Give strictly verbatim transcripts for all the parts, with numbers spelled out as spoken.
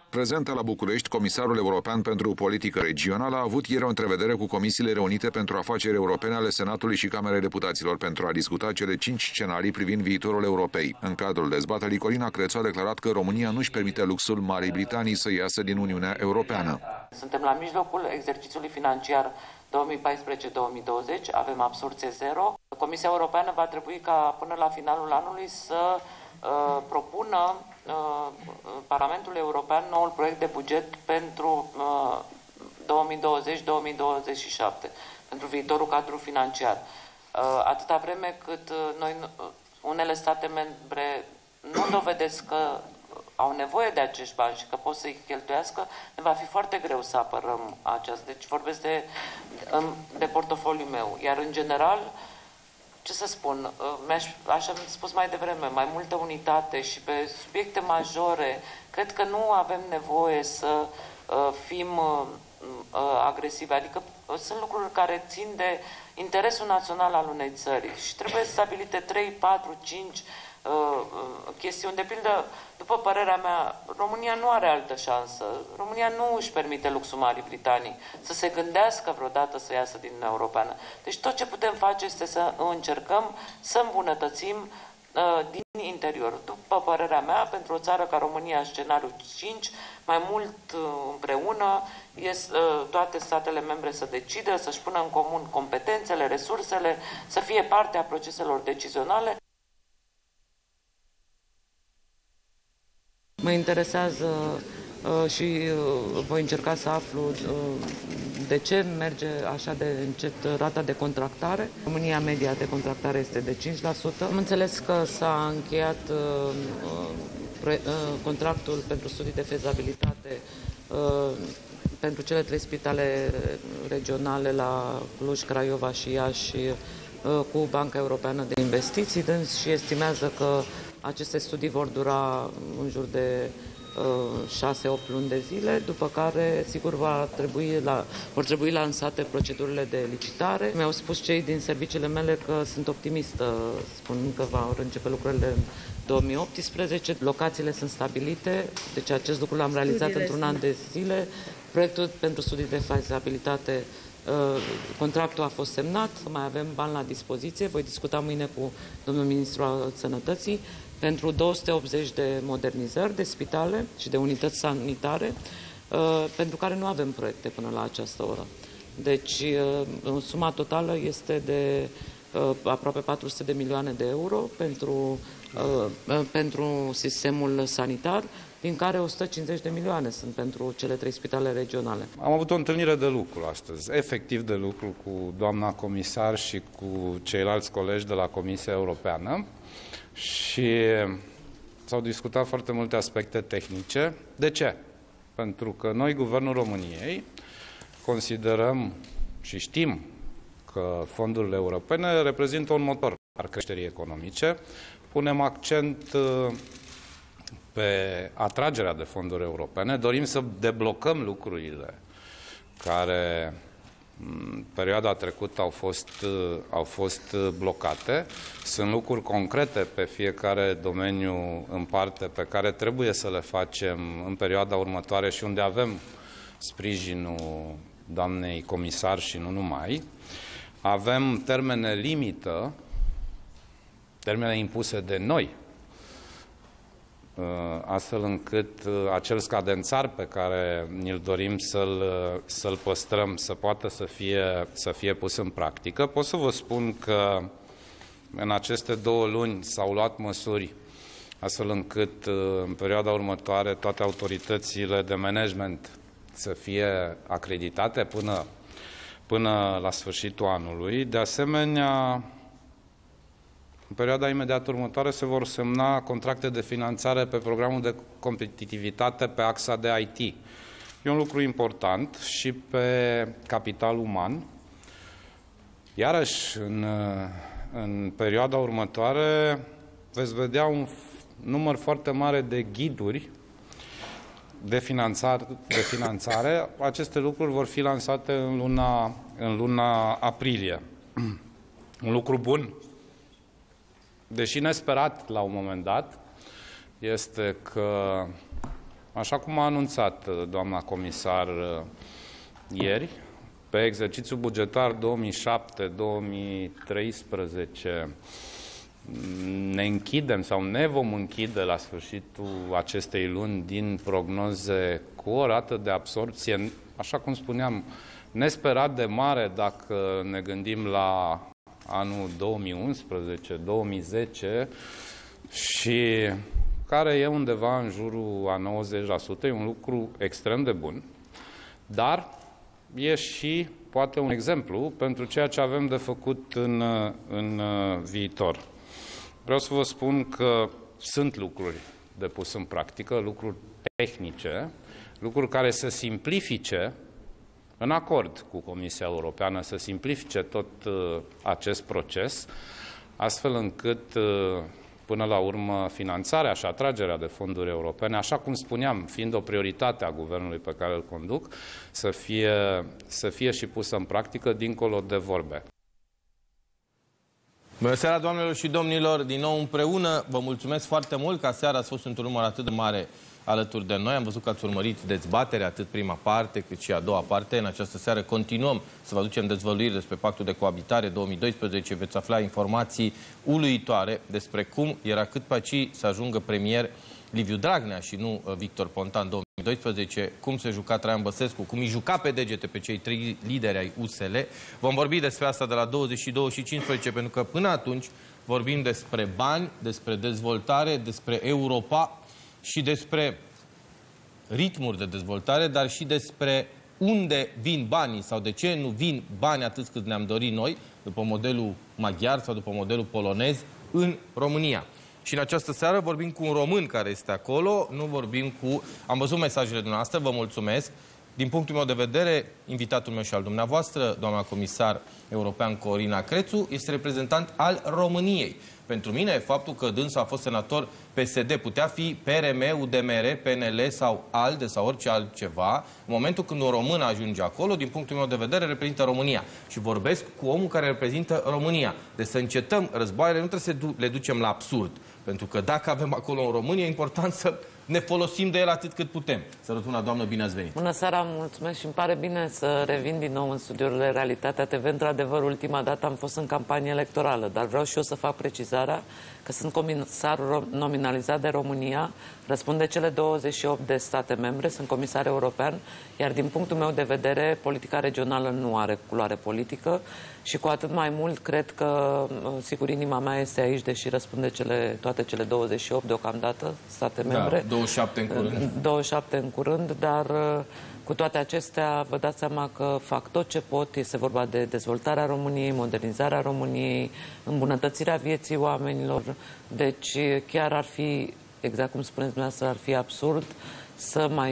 Prezentă la București, Comisarul European pentru Politică Regională a avut ieri o întrevedere cu Comisiile Reunite pentru Afaceri Europene ale Senatului și Camerei Deputaților pentru a discuta cele cinci scenarii privind viitorul Europei. În cadrul dezbaterii, Corina Crețu a declarat că România nu-și permite luxul Marii Britanii să iasă din Uniunea Europeană. Suntem la mijlocul exercițiului financiar două mii paisprezece două mii douăzeci, avem absorbție zero. Comisia Europeană va trebui ca până la finalul anului să uh, propună uh, Parlamentului European noul proiect de buget pentru uh, două mii douăzeci două mii douăzeci și șapte, pentru viitorul cadru financiar. Uh, atâta vreme cât uh, noi, uh, unele state membre nu dovedesc că au nevoie de acești bani și că pot să-i cheltuiască, ne va fi foarte greu să apărăm aceasta. Deci vorbesc de, de portofoliul meu. Iar în general, ce să spun, așa am spus mai devreme, mai multă unitate și pe subiecte majore, cred că nu avem nevoie să uh, fim uh, agresivi. Adică uh, sunt lucruri care țin de interesul național al unei țări și trebuie stabilite trei, patru, cinci Uh, chestiuni. De pildă, după părerea mea, România nu are altă șansă. România nu își permite luxul Marii Britanii să se gândească vreodată să iasă din Uniunea Europeană. Deci tot ce putem face este să încercăm să îmbunătățim uh, din interior. După părerea mea, pentru o țară ca România, scenariul cinci, mai mult uh, împreună, este, uh, toate statele membre să decidă, să-și pună în comun competențele, resursele, să fie parte a proceselor decizionale. Mă interesează uh, și uh, voi încerca să aflu uh, de ce merge așa de încet rata de contractare. România, media de contractare este de cinci la sută. Am înțeles că s-a încheiat uh, uh, contractul pentru studii de fezabilitate uh, pentru cele trei spitale regionale la Cluj, Craiova și Iași uh, cu Banca Europeană de Investiții, dâns și estimează că aceste studii vor dura în jur de șase opt luni de zile, după care, sigur, va trebui la, vor trebui lansate procedurile de licitare. Mi-au spus cei din serviciile mele că sunt optimistă, spun că vor începe lucrările în două mii optsprezece. Locațiile sunt stabilite, deci acest lucru l-am realizat într-un an de zile. Proiectul pentru studii de fezabilitate, contractul a fost semnat, mai avem bani la dispoziție. Voi discuta mâine cu domnul ministru al Sănătății pentru două sute optzeci de modernizări de spitale și de unități sanitare, pentru care nu avem proiecte până la această oră. Deci, suma totală este de aproape patru sute de milioane de euro pentru, pentru sistemul sanitar, din care o sută cincizeci de milioane sunt pentru cele trei spitale regionale. Am avut o întâlnire de lucru astăzi, efectiv de lucru cu doamna comisar și cu ceilalți colegi de la Comisia Europeană și s-au discutat foarte multe aspecte tehnice. De ce? Pentru că noi, Guvernul României, considerăm și știm că fondurile europene reprezintă un motor al creșterii economice. Punem accent pe atragerea de fonduri europene, dorim să deblocăm lucrurile care în perioada trecută au fost, au fost blocate. Sunt lucruri concrete pe fiecare domeniu în parte pe care trebuie să le facem în perioada următoare și unde avem sprijinul doamnei comisar și nu numai. Avem termene limită, termene impuse de noi, astfel încât acel scadențar pe care ni-l dorim să-l să-l păstrăm, să poată să fie, să fie pus în practică. Pot să vă spun că în aceste două luni s-au luat măsuri astfel încât în perioada următoare toate autoritățile de management să fie acreditate până, până la sfârșitul anului. De asemenea, în perioada imediat următoare se vor semna contracte de finanțare pe programul de competitivitate pe axa de I T. E un lucru important și pe capital uman. Iarăși, în, în perioada următoare veți vedea un număr foarte mare de ghiduri de finanțare. De finanțare. Aceste lucruri vor fi lansate în luna, în luna aprilie. Un lucru bun, deși nesperat la un moment dat, este că Așa cum a anunțat doamna comisar ieri, pe exercițiul bugetar două mii șapte două mii treisprezece ne închidem sau ne vom închide la sfârșitul acestei luni din prognoze cu o rată de absorpție, așa cum spuneam, nesperat de mare dacă ne gândim la anul două mii unsprezece două mii zece și care e undeva în jurul a nouăzeci la sută, e un lucru extrem de bun, dar e și poate un exemplu pentru ceea ce avem de făcut în, în viitor. Vreau să vă spun că sunt lucruri de pus în practică, lucruri tehnice, lucruri care să simplifice, în acord cu Comisia Europeană, să simplifice tot acest proces, astfel încât până la urmă finanțarea și atragerea de fonduri europene, așa cum spuneam, fiind o prioritate a guvernului pe care îl conduc, să fie, să fie și pusă în practică dincolo de vorbe. Bună seara, doamnelor și domnilor, din nou împreună. Vă mulțumesc foarte mult că aseară ați fost într-un număr atât de mare alături de noi. Am văzut că ați urmărit dezbaterea, atât prima parte cât și a doua parte. În această seară continuăm să vă aducem dezvăluiri despre Pactul de Coabitare două mii doisprezece. Veți afla informații uluitoare despre cum era cât pe aici să ajungă premier Liviu Dragnea și nu Victor Ponta în două mii doisprezece, cum se juca Traian Băsescu, cum îi juca pe degete pe cei trei lideri ai U S L. Vom vorbi despre asta de la douăzeci și două și cincisprezece, pentru că până atunci vorbim despre bani, despre dezvoltare, despre Europa și despre ritmuri de dezvoltare, dar și despre unde vin banii sau de ce nu vin bani atât cât ne-am dorit noi, după modelul maghiar sau după modelul polonez, în România. Și în această seară vorbim cu un român care este acolo, nu vorbim cu... Am văzut mesajele dumneavoastră, vă mulțumesc. Din punctul meu de vedere, invitatul meu și al dumneavoastră, doamna comisar european Corina Crețu, este reprezentant al României. Pentru mine, faptul că dânsul a fost senator P S D putea fi P R M, U D M R, P N L sau ALDE sau orice altceva. În momentul când un român ajunge acolo, din punctul meu de vedere, reprezintă România. Și vorbesc cu omul care reprezintă România. Deci să încetăm războaiele, nu trebuie să le ducem la absurd. Pentru că dacă avem acolo un român, e important să ne folosim de el atât cât putem. Sărătuna, doamnă, bine ați venit! Bună seara, mulțumesc și îmi pare bine să revin din nou în studiourile Realitatea T V. Într-adevăr, ultima dată am fost în campanie electorală, dar vreau și eu să fac precizarea că sunt comisar nominalizat de România, răspund de cele douăzeci și opt de state membre, sunt comisar european, iar din punctul meu de vedere, politica regională nu are culoare politică și cu atât mai mult cred că, sigur, inima mea este aici, deși răspunde cele, toate cele douăzeci și opt deocamdată state membre. Da, douăzeci și șapte în curând. douăzeci și șapte în curând, dar cu toate acestea vă dați seama că fac tot ce pot. Este vorba de dezvoltarea României, modernizarea României, îmbunătățirea vieții oamenilor. Deci chiar ar fi, exact cum spuneți dumneavoastră, ar fi absurd să, mai,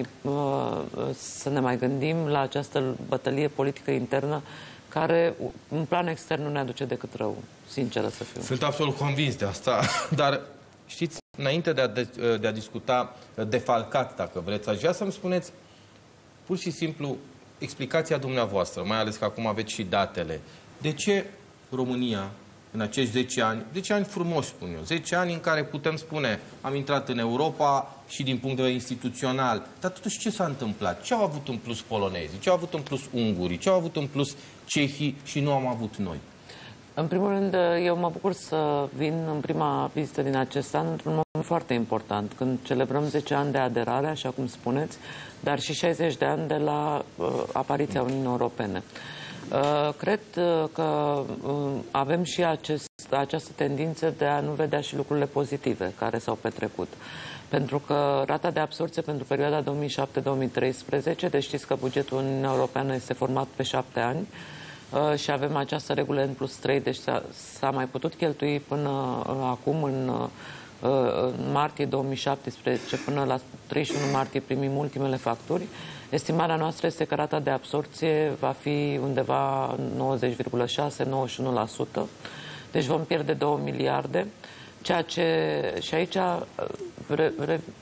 să ne mai gândim la această bătălie politică internă care în plan extern nu ne aduce decât rău, sinceră să fiu. Sunt absolut convins de asta, dar știți, înainte de a, de, de a discuta defalcat, dacă vreți, aș vrea să-mi spuneți pur și simplu explicația dumneavoastră, mai ales că acum aveți și datele. De ce România, în acești zece ani, zece ani frumoși, spun eu, zece ani în care putem spune, am intrat în Europa și din punct de vedere instituțional, dar totuși ce s-a întâmplat? Ce au avut în plus polonezii? Ce au avut în plus ungurii? Ce au avut în plus cehii și nu am avut noi? În primul rând, eu mă bucur să vin în prima vizită din acest an într-un moment foarte important, când celebrăm zece ani de aderare, așa cum spuneți, dar și șaizeci de ani de la uh, apariția Uniunii Europene. Uh, cred că uh, avem și acest, această tendință de a nu vedea și lucrurile pozitive care s-au petrecut. Pentru că rata de absorbție pentru perioada două mii șapte două mii treisprezece, deci știți că bugetul Uniunii Europeană este format pe șapte ani, Uh, și avem această regulă N plus trei, deci s-a mai putut cheltui până uh, acum, în, uh, în martie două mii șaptesprezece, până la treizeci și unu martie primim ultimele facturi. Estimarea noastră este că rata de absorbție va fi undeva nouăzeci virgulă șase - nouăzeci și unu la sută, deci vom pierde două miliarde, ceea ce și aici re, re,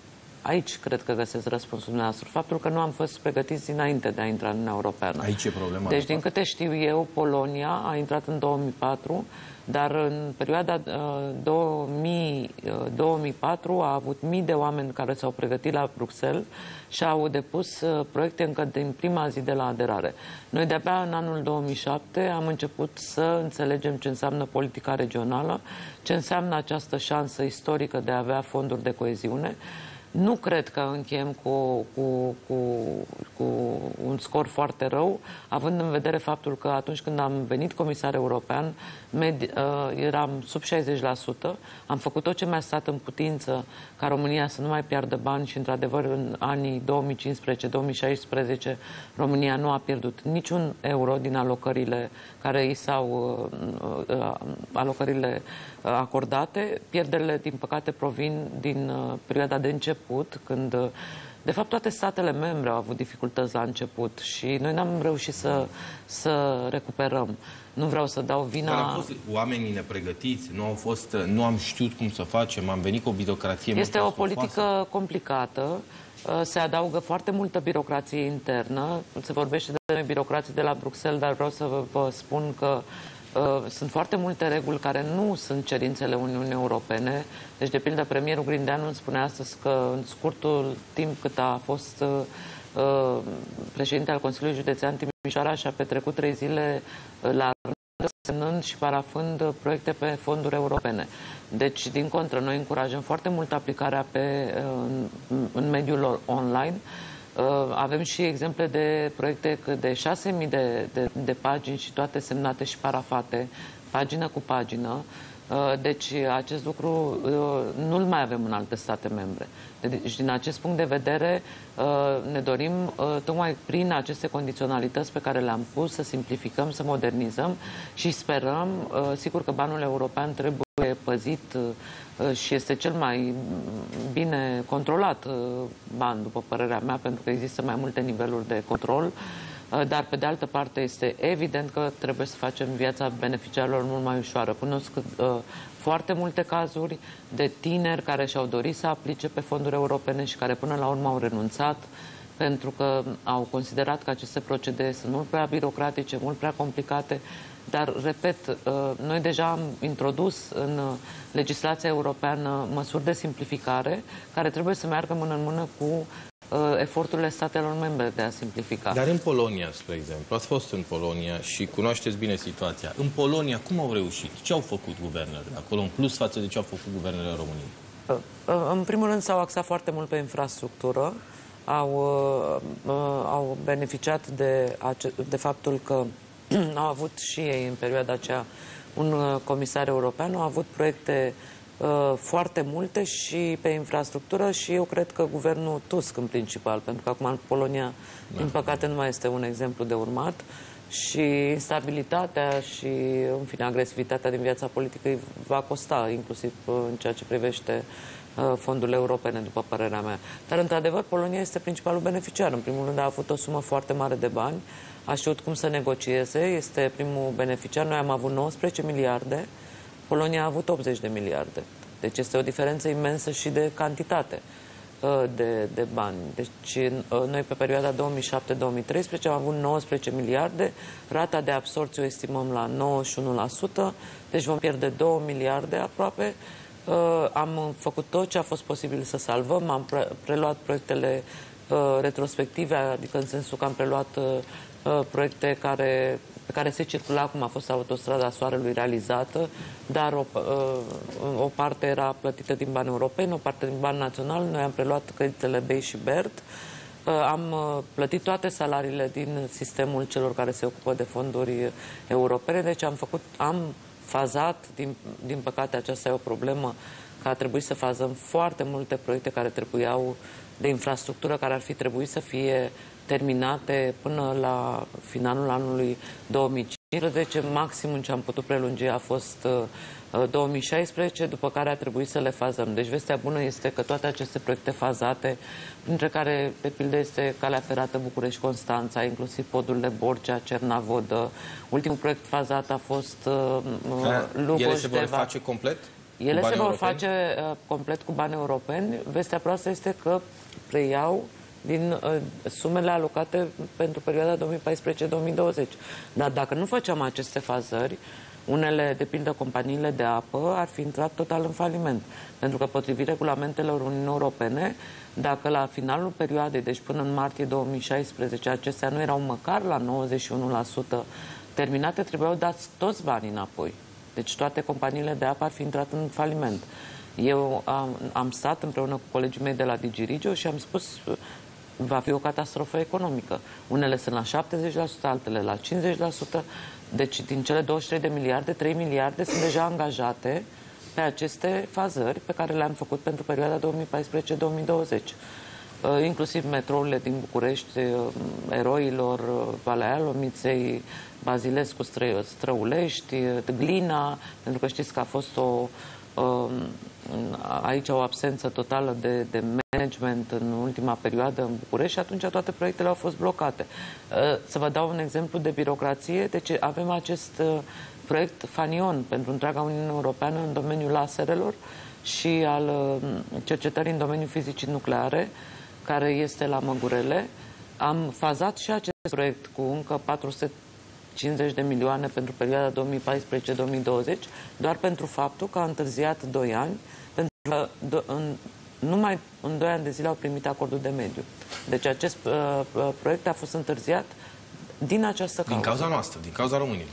aici cred că găsesc răspunsul dumneavoastră. Faptul că nu am fost pregătiți dinainte de a intra în Uniunea Europeană. Aici e problema. Deci, din câte știu eu, Polonia a intrat în două mii patru, dar în perioada uh, două mii, uh, două mii patru a avut mii de oameni care s-au pregătit la Bruxelles și au depus uh, proiecte încă din prima zi de la aderare. Noi de-abia în anul două mii șapte am început să înțelegem ce înseamnă politica regională, ce înseamnă această șansă istorică de a avea fonduri de coeziune. Nu cred că încheiem cu, cu, cu, cu un scor foarte rău, având în vedere faptul că atunci când am venit comisar european, med, uh, eram sub șaizeci la sută. Am făcut tot ce mi-a stat în putință ca România să nu mai piardă bani și, într-adevăr, în anii două mii cincisprezece două mii șaisprezece România nu a pierdut niciun euro din alocările care i s-au uh, uh, alocările uh, acordate. Pierderile, din păcate, provin din uh, perioada de început, când, uh, de fapt, toate statele membre au avut dificultăți la început și noi n-am reușit să, să recuperăm. Nu vreau să dau vina... Dar au fost oamenii nepregătiți, nu, au fost, nu am știut cum să facem, am venit cu o birocrație... Este o politică complicată. Se adaugă foarte multă birocrație internă. Se vorbește de birocrație de la Bruxelles, dar vreau să vă, vă spun că uh, sunt foarte multe reguli care nu sunt cerințele Uniunii Europene. Deci, de pildă, premierul Grindeanu îmi spunea astăzi că în scurtul timp cât a fost uh, președinte al Consiliului Județean Timișoara și a petrecut trei zile la semnând și parafând proiecte pe fonduri europene. Deci, din contră, noi încurajăm foarte mult aplicarea pe, în, în mediul online. Avem și exemple de proiecte de șase mii de, de, de pagini și toate semnate și parafate, pagină cu pagină. Deci, acest lucru nu-l mai avem în alte state membre. Deci, din acest punct de vedere, ne dorim, tocmai prin aceste condiționalități pe care le-am pus, să simplificăm, să modernizăm și sperăm, sigur că banul european trebuie păzit și este cel mai bine controlat ban, după părerea mea, pentru că există mai multe niveluri de control. Dar, pe de altă parte, este evident că trebuie să facem viața beneficiarilor mult mai ușoară. Cunosc uh, foarte multe cazuri de tineri care și-au dorit să aplice pe fonduri europene și care până la urmă au renunțat pentru că au considerat că aceste procedee sunt mult prea birocratice, mult prea complicate. Dar, repet, uh, noi deja am introdus în uh, legislația europeană măsuri de simplificare care trebuie să meargă mână în mână cu eforturile statelor membre de a simplifica. Dar în Polonia, spre exemplu, ați fost în Polonia și cunoașteți bine situația. În Polonia, cum au reușit? Ce au făcut guvernele acolo, în plus față de ce au făcut guvernele României? În primul rând, s-au axat foarte mult pe infrastructură. Au, au beneficiat de, de faptul că au avut și ei, în perioada aceea, un comisar european, au avut proiecte foarte multe și pe infrastructură și eu cred că guvernul Tusk în principal, pentru că acum în Polonia, da, din păcate, nu mai este un exemplu de urmat și instabilitatea și, în fine, agresivitatea din viața politică îi va costa, inclusiv în ceea ce privește fondurile europene, după părerea mea. Dar, într-adevăr, Polonia este principalul beneficiar. În primul rând, a avut o sumă foarte mare de bani, a știut cum să negocieze, este primul beneficiar. Noi am avut nouăsprezece miliarde, Polonia a avut optzeci de miliarde. Deci este o diferență imensă și de cantitate de, de bani. Deci noi pe perioada două mii șapte două mii treisprezece am avut nouăsprezece miliarde, rata de absorție o estimăm la nouăzeci și unu la sută, deci vom pierde două miliarde aproape. Am făcut tot ce a fost posibil să salvăm, am pre preluat proiectele retrospective, adică în sensul că am preluat proiecte care... pe care se circula, cum a fost autostrada Soarelui realizată, dar o, o parte era plătită din bani europeni, o parte din bani naționali. Noi am preluat creditele B E I și B E R T, am plătit toate salariile din sistemul celor care se ocupă de fonduri europene, deci am făcut, am fazat, din, din păcate aceasta e o problemă, că a trebuit să fazăm foarte multe proiecte care trebuiau de infrastructură, care ar fi trebuit să fie terminate până la finalul anului două mii cincisprezece. Maximum ce am putut prelungi a fost uh, două mii șaisprezece, după care a trebuit să le fazăm. Deci vestea bună este că toate aceste proiecte fazate, printre care, de pildă, este calea ferată București-Constanța, inclusiv podurile Borcea, Cernavodă. Ultimul proiect fazat a fost uh, Lugoj. Ele se vor face complet? Ele se vor europeni? face uh, complet cu bani europeni. Vestea proastă este că preiau din uh, sumele alocate pentru perioada două mii paisprezece două mii douăzeci. Dar dacă nu făceam aceste fazări, unele, de pildă companiile de apă, ar fi intrat total în faliment. Pentru că, potrivit regulamentelor Uniunii Europene, dacă la finalul perioadei, deci până în martie două mii șaisprezece, acestea nu erau măcar la nouăzeci și unu la sută terminate, trebuiau dați toți banii înapoi. Deci toate companiile de apă ar fi intrat în faliment. Eu am, am stat împreună cu colegii mei de la DigiRegio și am spus va fi o catastrofă economică. Unele sunt la șaptezeci la sută, altele la cincizeci la sută. Deci din cele douăzeci și trei de miliarde, trei miliarde sunt deja angajate pe aceste fazări pe care le-am făcut pentru perioada două mii paisprezece două mii douăzeci. Inclusiv metrourile din București, Eroilor, Valea Lomiței, Bazilescu, Stră Străulești, Glina, pentru că știți că a fost o, aici o absență totală de, de management în ultima perioadă în București și atunci toate proiectele au fost blocate. Să vă dau un exemplu de birocrație. Deci avem acest proiect Fanion pentru întreaga Uniune Europeană în domeniul laserelor și al cercetării în domeniul fizicii nucleare, care este la Măgurele. Am fazat și acest proiect cu încă patru sute cincizeci de milioane pentru perioada două mii paisprezece două mii douăzeci, doar pentru faptul că a întârziat doi ani, pentru că în, numai în doi ani de zile au primit acordul de mediu. Deci acest uh, proiect a fost întârziat din această cauză. Din cauza noastră, din cauza României.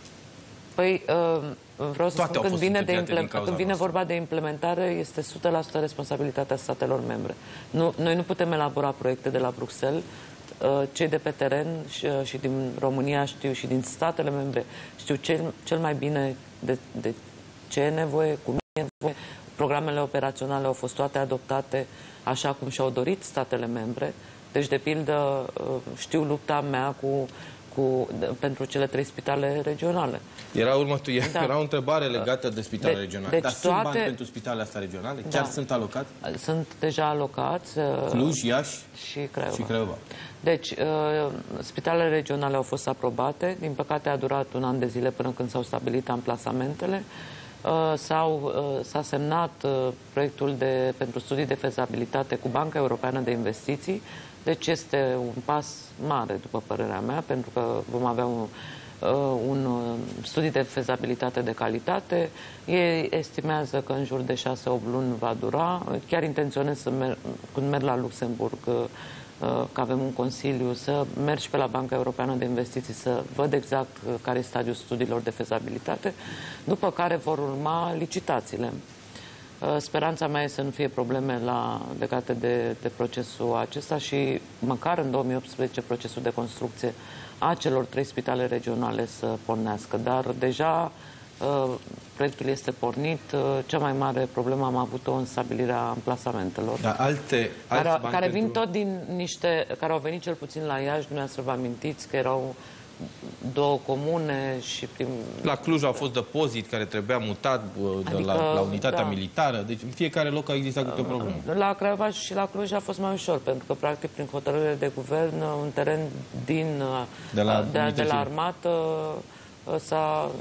Păi, uh, vreau să Toate spun, când vine, de imple... când vine vorba de implementare, este o sută la sută responsabilitatea statelor membre. Nu, noi nu putem elabora proiecte de la Bruxelles. Cei de pe teren și, și din România știu și din statele membre știu cel, cel mai bine de, de ce e nevoie, cum e nevoie. Programele operaționale au fost toate adoptate așa cum și-au dorit statele membre. Deci, de pildă, știu lupta mea cu, cu, pentru cele trei spitale regionale. Era, următul, da. era o întrebare legată de spitale de, regionale. Deci Dar toate... sunt bani pentru spitalele astea regionale? Chiar da. sunt alocați? Sunt deja alocați. Cluj, Iași și Craiova. Și Craiova. Deci, uh, spitalele regionale au fost aprobate. Din păcate, a durat un an de zile până când s-au stabilit amplasamentele. Uh, s-au, uh, s-a semnat uh, proiectul de, pentru studii de fezabilitate cu Banca Europeană de Investiții. Deci este un pas mare, după părerea mea, pentru că vom avea un, uh, un uh, studii de fezabilitate de calitate. Ei estimează că în jur de șase opt luni va dura. Chiar intenționez să merg, când merg la Luxemburg, uh, că avem un consiliu, să merg și pe la Banca Europeană de Investiții să văd exact care este stadiul studiilor de fezabilitate, după care vor urma licitațiile. Speranța mea este să nu fie probleme la, legate de, de procesul acesta și măcar în două mii optsprezece procesul de construcție a celor trei spitale regionale să pornească. Dar deja uh, proiectul este pornit. Uh, cea mai mare problemă am avut-o în stabilirea amplasamentelor. Dar alte, care, care vin pentru... tot din niște, care au venit cel puțin la Iași, dumneavoastră vă amintiți că erau două comune și prim... La Cluj a fost depozit care trebuia mutat de adică, la, la unitatea da. militară. Deci în fiecare loc a existat câte o problemă. La Craiova și la Cluj a fost mai ușor, pentru că practic prin hotărâre de guvern un teren din, de la, de, de la armată s-a,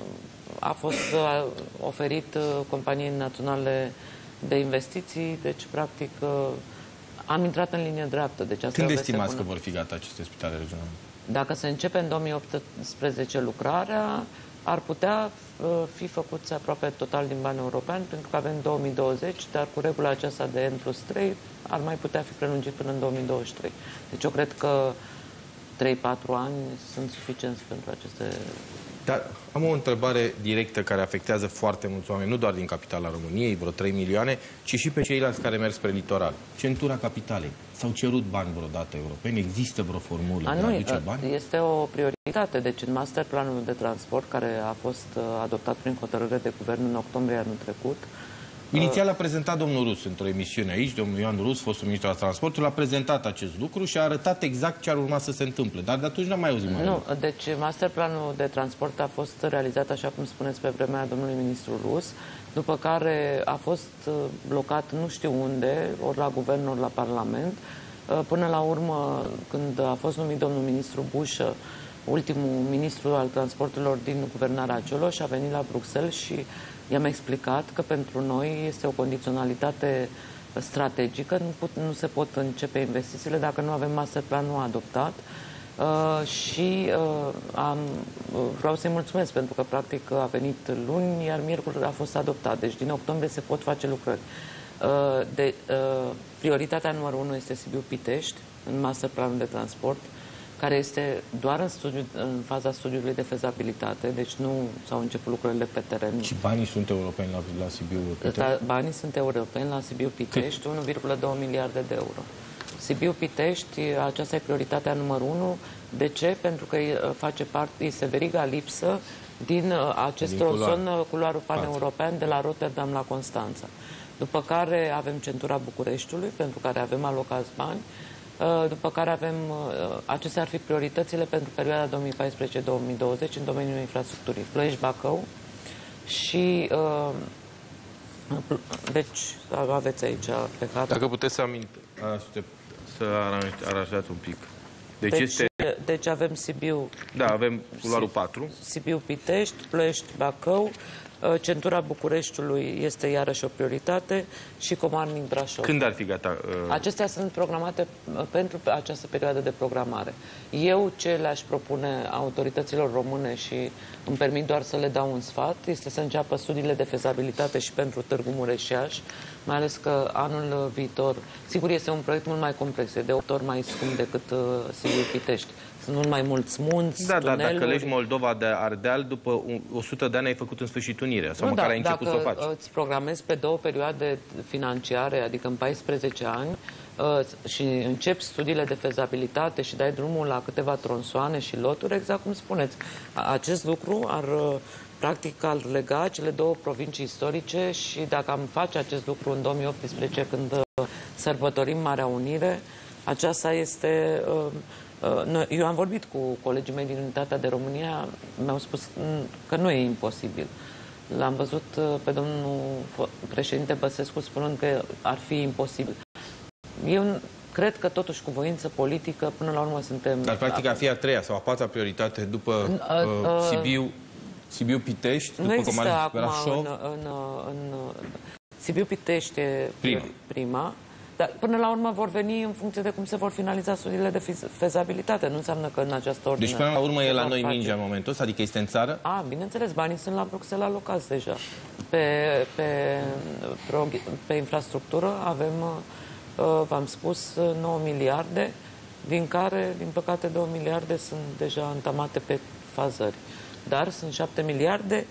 a fost oferit companiei naționale de investiții, deci practic am intrat în linie dreaptă. Deci asta Când estimați că vor fi gata aceste spitale regionale? Dacă se începe în două mii optsprezece lucrarea, ar putea uh, fi făcuți aproape total din bani europeni, pentru că avem două mii douăzeci, dar cu regula aceasta de N plus trei ar mai putea fi prelungit până în două mii douăzeci și trei. Deci eu cred că trei patru ani sunt suficienți pentru aceste... Dar am o întrebare directă care afectează foarte mulți oameni, nu doar din capitala României, vreo trei milioane, ci și pe ceilalți care merg spre litoral. Centura capitalei. S-au cerut bani vreodată europeni? Există vreo formulă de a aduce bani? Este o prioritate. Deci în masterplanul de transport, care a fost adoptat prin hotărâre de guvern în octombrie anul trecut, inițial a prezentat domnul Rus într-o emisiune aici, domnul Ioan Rus, fostul ministru al transportului, a prezentat acest lucru și a arătat exact ce ar urma să se întâmple. Dar de atunci n-am mai auzit mai Nu, mult. deci masterplanul de transport a fost realizat, așa cum spuneți, pe vremea domnului ministru Rus, după care a fost blocat nu știu unde, ori la guvern, ori la Parlament. Până la urmă, când a fost numit domnul ministru Bușă, ultimul ministru al transporturilor din guvernarea Cioloș a venit la Bruxelles și i-am explicat că pentru noi este o condiționalitate strategică, nu, put, nu se pot începe investițiile dacă nu avem masterplanul adoptat. Uh, și uh, am, uh, vreau să-i mulțumesc pentru că practic a venit luni, iar miercuri a fost adoptat. Deci din octombrie se pot face lucrări. Uh, de, uh, prioritatea numărul unu este Sibiu-Pitești, în masterplanul de transport, care este doar în, studiu, în faza studiului de fezabilitate, deci nu s-au început lucrările pe teren. Și banii sunt europeni la, la Sibiu-Pitești? Banii sunt europeni la Sibiu-Pitești, unu virgulă doi miliarde de euro. Sibiu-Pitești, aceasta e prioritatea numărul unu. De ce? Pentru că face parte, este veriga lipsă din acest tronson culoarul paneuropean de la Rotterdam la Constanța. După care avem centura Bucureștiului, pentru care avem alocați bani. După care avem, acestea ar fi prioritățile pentru perioada două mii paisprezece două mii douăzeci în domeniul infrastructurii. Ploiești-Bacău și... Deci, aveți aici pe hartă. Dacă puteți să aminte, să aranjați un pic. Deci, deci, este... deci avem Sibiu... Da, avem culoarul patru. Sibiu-Pitești, Ploiești-Bacău, centura Bucureștiului este iarăși o prioritate și Comarnic-Brașov. Când ar fi gata? Uh... Acestea sunt programate pentru această perioadă de programare. Eu ce le-aș propune autorităților române și îmi permit doar să le dau un sfat, este să înceapă studiile de fezabilitate și pentru Târgu Mureș-Iași, mai ales că anul viitor, sigur, este un proiect mult mai complex, e de opt ori mai scump decât uh, Sibiu-Pitești. Sunt mult mai mulți munți, Da, tuneluri. da, dacă legi Moldova de Ardeal, după o sută de ani ai făcut în sfârșit unirea, sau nu, măcar da, ai început să o faci. Dacă îți programezi pe două perioade financiare, adică în paisprezece ani, uh, și începi studiile de fezabilitate și dai drumul la câteva tronsoane și loturi, exact cum spuneți. Acest lucru ar... Uh, practic ar lega cele două provincii istorice și dacă am face acest lucru în două mii optsprezece, când uh, sărbătorim Marea Unire, aceasta este... Uh, uh, eu am vorbit cu colegii mei din Unitatea de România, mi-au spus că nu e imposibil. L-am văzut uh, pe domnul președinte Băsescu spunând că ar fi imposibil. Eu cred că totuși cu voință politică, până la urmă suntem... Dar practic ar fi a treia sau a patra prioritate după uh, uh, Sibiu... Sibiu-Pitești, după nu există acum Brașov. în, în, în Sibiu-Pitești e prima. prima, dar până la urmă vor veni în funcție de cum se vor finaliza studiile de fezabilitate. Nu înseamnă că în această ordine... Deci până la urmă e la noi face. mingea în momentul ăsta, adică este în țară? A, bineînțeles, banii sunt la Bruxelles alocați deja. Pe, pe, pe, pe infrastructură avem, v-am spus, nouă miliarde, din care, din păcate, două miliarde sunt deja întamate pe fazări. Dar sunt șapte miliarde,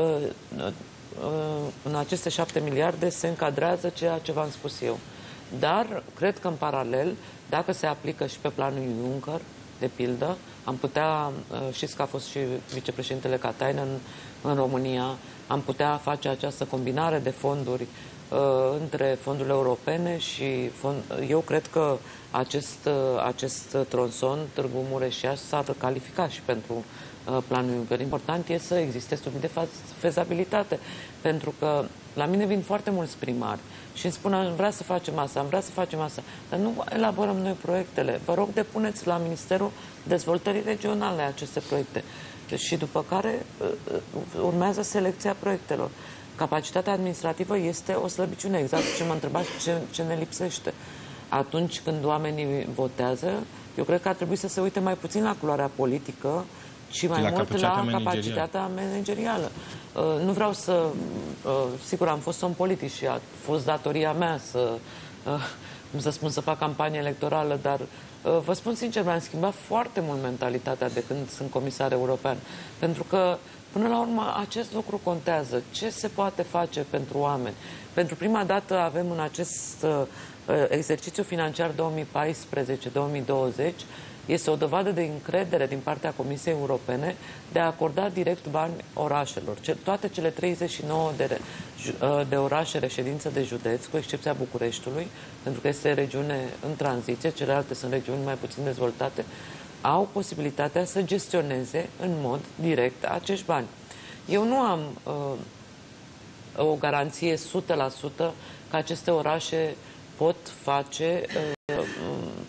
în aceste șapte miliarde se încadrează ceea ce v-am spus eu. Dar cred că în paralel, dacă se aplică și pe planul Juncker, de pildă, am putea, știți că a fost și vicepreședintele Katainen în, în România, am putea face această combinare de fonduri uh, între fondurile europene și fond... eu cred că acest, acest tronson, Târgu Mureș-Iași, s-ar califica și pentru planul Juncker. Important e să existe studii de fezabilitate, pentru că la mine vin foarte mulți primari și îmi spun, am vrea să facem asta, am vrea să facem asta, dar nu elaborăm noi proiectele. Vă rog, depuneți la Ministerul Dezvoltării Regionale aceste proiecte și după care urmează selecția proiectelor. Capacitatea administrativă este o slăbiciune, exact ce mă întrebați ce, ce ne lipsește. Atunci când oamenii votează, eu cred că ar trebui să se uite mai puțin la culoarea politică și mai la mult capacitatea la capacitatea managerială. Uh, nu vreau să... Uh, sigur, am fost om politic și a fost datoria mea să, uh, cum să spun, să fac campanie electorală, dar uh, vă spun sincer, mi-am schimbat foarte mult mentalitatea de când sunt comisar european. Pentru că, până la urmă, acest lucru contează. Ce se poate face pentru oameni? Pentru prima dată avem în acest uh, exercițiu financiar două mii paisprezece două mii douăzeci este o dovadă de încredere din partea Comisiei Europene de a acorda direct bani orașelor. Toate cele treizeci și nouă de, de orașe reședință de județ, cu excepția Bucureștiului, pentru că este regiune în tranziție, celelalte sunt regiuni mai puțin dezvoltate, au posibilitatea să gestioneze în mod direct acești bani. Eu nu am uh, o garanție o sută la sută că aceste orașe pot face uh,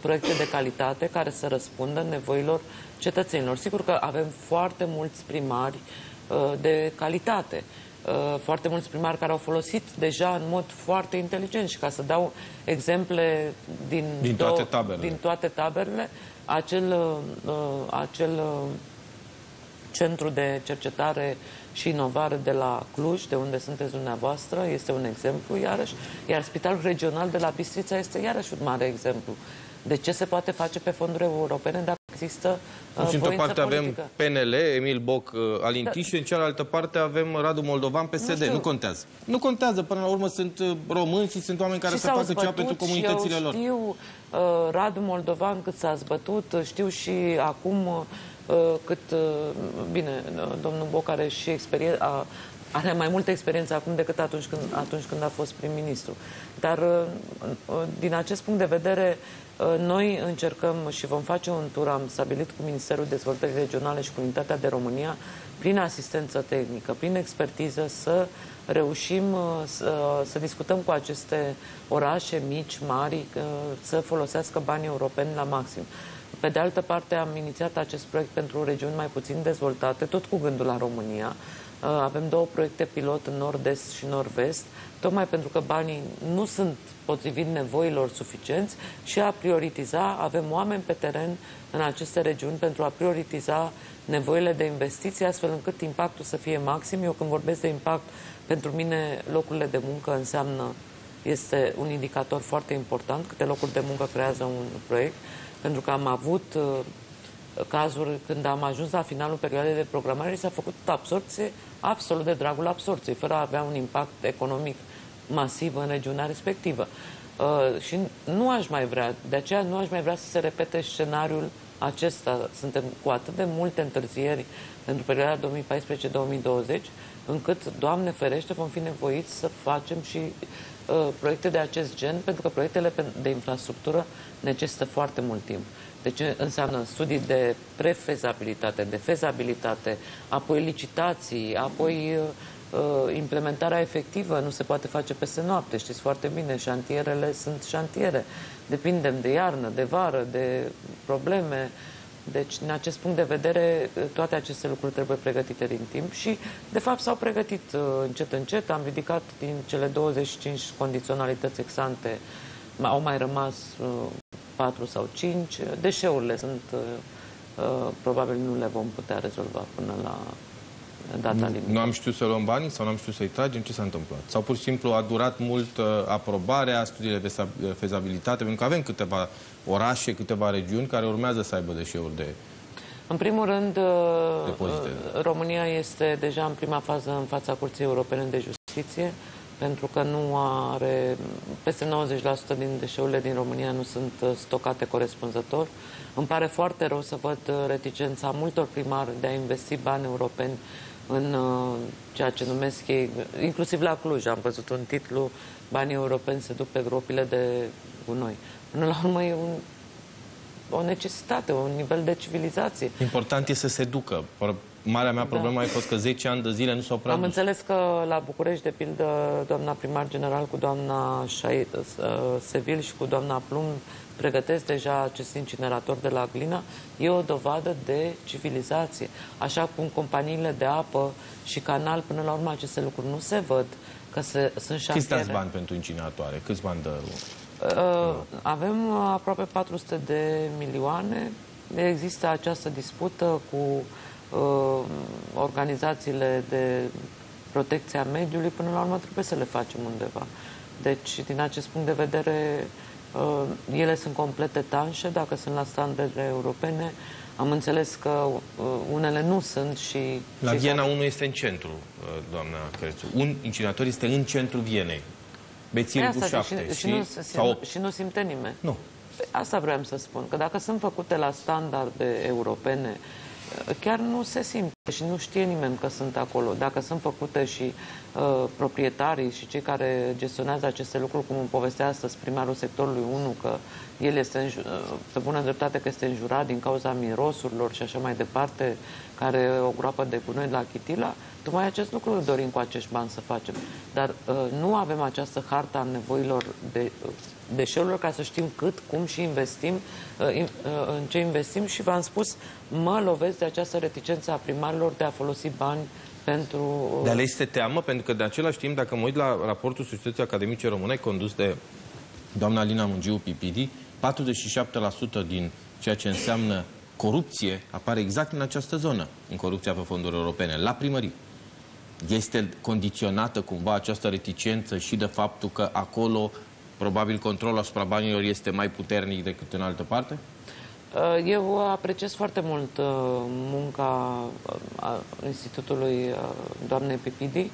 proiecte de calitate care să răspundă nevoilor cetățenilor. Sigur că avem foarte mulți primari uh, de calitate, uh, foarte mulți primari care au folosit deja în mod foarte inteligent și ca să dau exemple din, din toate taberele, din toate taberele acel, uh, acel uh, centru de cercetare și inovare de la Cluj, de unde sunteți dumneavoastră, este un exemplu, iarăși, iar Spitalul Regional de la Bistrița este iarăși un mare exemplu. De ce se poate face pe fonduri europene dacă există uh, și într-o parte politică? avem P N L, Emil Boc, uh, Alinti, da. Și în cealaltă parte avem Radu Moldovan, P S D. Nu, nu contează. Nu contează, până la urmă sunt uh, români și sunt oameni care să facă ceva pentru comunitățile lor. Știu uh, Radu Moldovan cât s-a zbătut, știu și acum uh, cât, uh, bine, domnul Boc are și experiență, are mai multă experiență acum decât atunci când, atunci când a fost prim-ministru. Dar, din acest punct de vedere, noi încercăm și vom face un tur, am stabilit cu Ministerul Dezvoltării Regionale și cu Unitatea de România, prin asistență tehnică, prin expertiză, să reușim să, să discutăm cu aceste orașe mici, mari, să folosească banii europeni la maxim. Pe de altă parte, am inițiat acest proiect pentru regiuni mai puțin dezvoltate, tot cu gândul la România. Avem două proiecte pilot în nord-est și nord-vest, tocmai pentru că banii nu sunt potrivit nevoilor suficienți și a prioritiza, avem oameni pe teren în aceste regiuni pentru a prioritiza nevoile de investiții, astfel încât impactul să fie maxim. Eu când vorbesc de impact, pentru mine locurile de muncă înseamnă, este un indicator foarte important, câte locuri de muncă creează un proiect, pentru că am avut cazuri când am ajuns la finalul perioadei de programare, s-a făcut absorpție absolut de dragul absorpției, fără a avea un impact economic masiv în regiunea respectivă. Uh, și nu aș mai vrea, de aceea nu aș mai vrea să se repete scenariul acesta. Suntem cu atât de multe întârzieri pentru perioada două mii paisprezece două mii douăzeci, încât, Doamne ferește, vom fi nevoiți să facem și uh, proiecte de acest gen, pentru că proiectele de infrastructură necesită foarte mult timp. Deci înseamnă studii de prefezabilitate, de fezabilitate, apoi licitații, apoi uh, implementarea efectivă nu se poate face peste noapte, știți foarte bine, șantierele sunt șantiere, depindem de iarnă, de vară, de probleme. Deci, din acest punct de vedere, toate aceste lucruri trebuie pregătite din timp și, de fapt, s-au pregătit uh, încet, încet. Am ridicat din cele douăzeci și cinci condiționalități ex-ante, au mai rămas uh, patru sau cinci. Deșeurile sunt, uh, probabil nu le vom putea rezolva până la data limită. Nu am știut să luăm banii sau nu am știut să-i tragem? Ce s-a întâmplat? Sau pur și simplu a durat mult uh, aprobarea, studiile de fezabilitate, pentru că avem câteva orașe, câteva regiuni care urmează să aibă deșeuri de... În primul rând, depozite. România este deja în prima fază în fața Curții Europene de Justiție, pentru că nu are, peste nouăzeci la sută din deșeurile din România nu sunt stocate corespunzător. Îmi pare foarte rău să văd reticența multor primari de a investi bani europeni în ceea ce numesc ei, inclusiv la Cluj, am văzut un titlu, banii europeni se duc pe gropile de gunoi. Până la urmă e un, o necesitate, un nivel de civilizație. Important e să se ducă. Marea mea problemă da. a fost că zece ani de zile nu s-au prea Am dus. înțeles că la București, de pildă, doamna primar general cu doamna Sevil și cu doamna Plum pregătesc deja acest incinerator de la Glina. E o dovadă de civilizație. Așa cum companiile de apă și canal, până la urmă, aceste lucruri nu se văd, că se, sunt șantiere. Câți dați bani pentru incineratoare? Câți bani dă? Uh, avem aproape patru sute de milioane. Există această dispută cu uh, organizațiile de protecție a mediului. Până la urmă trebuie să le facem undeva. Deci, din acest punct de vedere, uh, ele sunt complet etanșe dacă sunt la standardele europene. Am înțeles că uh, unele nu sunt și... La și Viena unul este în centru, uh, doamna Crețu. Un incinerator este în centrul Vienei. Bețirgu șapte. Și, și, nu, sau... și nu simte nimeni. Nu. Asta vreau să spun, că dacă sunt făcute la standarde europene, chiar nu se simte și nu știe nimeni că sunt acolo. Dacă sunt făcute și uh, proprietarii și cei care gestionează aceste lucruri, cum îmi povestea astăzi primarul sectorului unu, că el este, uh, pe bună dreptate, că este înjurat din cauza mirosurilor și așa mai departe, care e o groapă de gunoi la Chitila, tocmai acest lucru îl dorim cu acești bani să facem. Dar uh, nu avem această hartă a nevoilor de, uh, deșeurilor, ca să știm cât, cum și investim, în ce investim și v-am spus, mă lovesc de această reticență a primarilor de a folosi bani pentru... Dar le este teamă, pentru că de același timp, dacă mă uit la raportul Societății Academice Române, condus de doamna Alina Mungiu Pipidi, patruzeci și șapte la sută din ceea ce înseamnă corupție apare exact în această zonă, în corupția pe fonduri europene, la primării. Este condiționată cumva această reticență și de faptul că acolo probabil controlul asupra banilor este mai puternic decât în altă parte? Eu apreciez foarte mult munca Institutului doamnei Pipidi.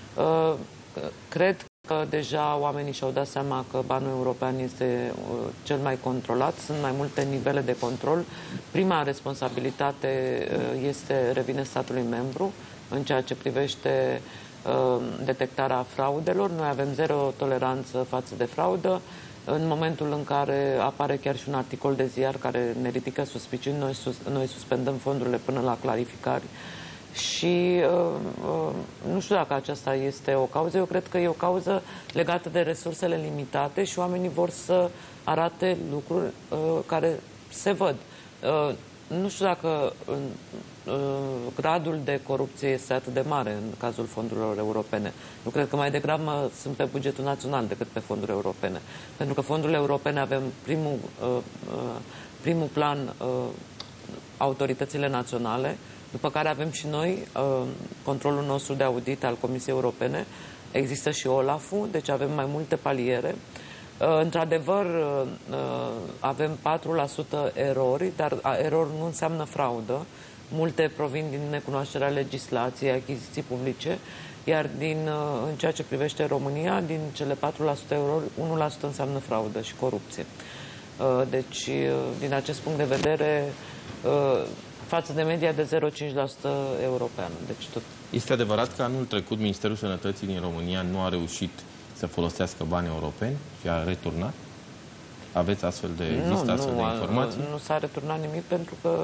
Cred că deja oamenii și-au dat seama că banul european este cel mai controlat. Sunt mai multe nivele de control. Prima responsabilitate este, revine statului membru în ceea ce privește detectarea fraudelor. Noi avem zero toleranță față de fraudă. În momentul în care apare chiar și un articol de ziar care ne ridică suspiciuni, noi, sus, noi suspendăm fondurile până la clarificări. Și uh, uh, nu știu dacă aceasta este o cauză. Eu cred că e o cauză legată de resursele limitate și oamenii vor să arate lucruri uh, care se văd. Uh, nu știu dacă uh, uh, gradul de corupție este atât de mare în cazul fondurilor europene. Eu cred că mai degrabă sunt pe bugetul național decât pe fonduri europene. Pentru că fondurile europene avem primul, uh, uh, primul plan uh, autoritățile naționale, după care avem și noi uh, controlul nostru de audit al Comisiei Europene. Există și OLAF-ul, deci avem mai multe paliere. Uh, Într-adevăr, uh, avem patru la sută erori, dar erori nu înseamnă fraudă. Multe provin din necunoașterea legislației, achiziții publice, iar din, uh, în ceea ce privește România, din cele patru la sută erori, unu la sută înseamnă fraudă și corupție. Uh, deci, uh, din acest punct de vedere, uh, față de media de zero virgulă cinci la sută europeană. Deci tot... Este adevărat că anul trecut Ministerul Sănătății din România nu a reușit să folosească bani europeni și a returnat? Aveți astfel de, există nu, astfel nu, de informații? Nu s-a returnat nimic pentru că,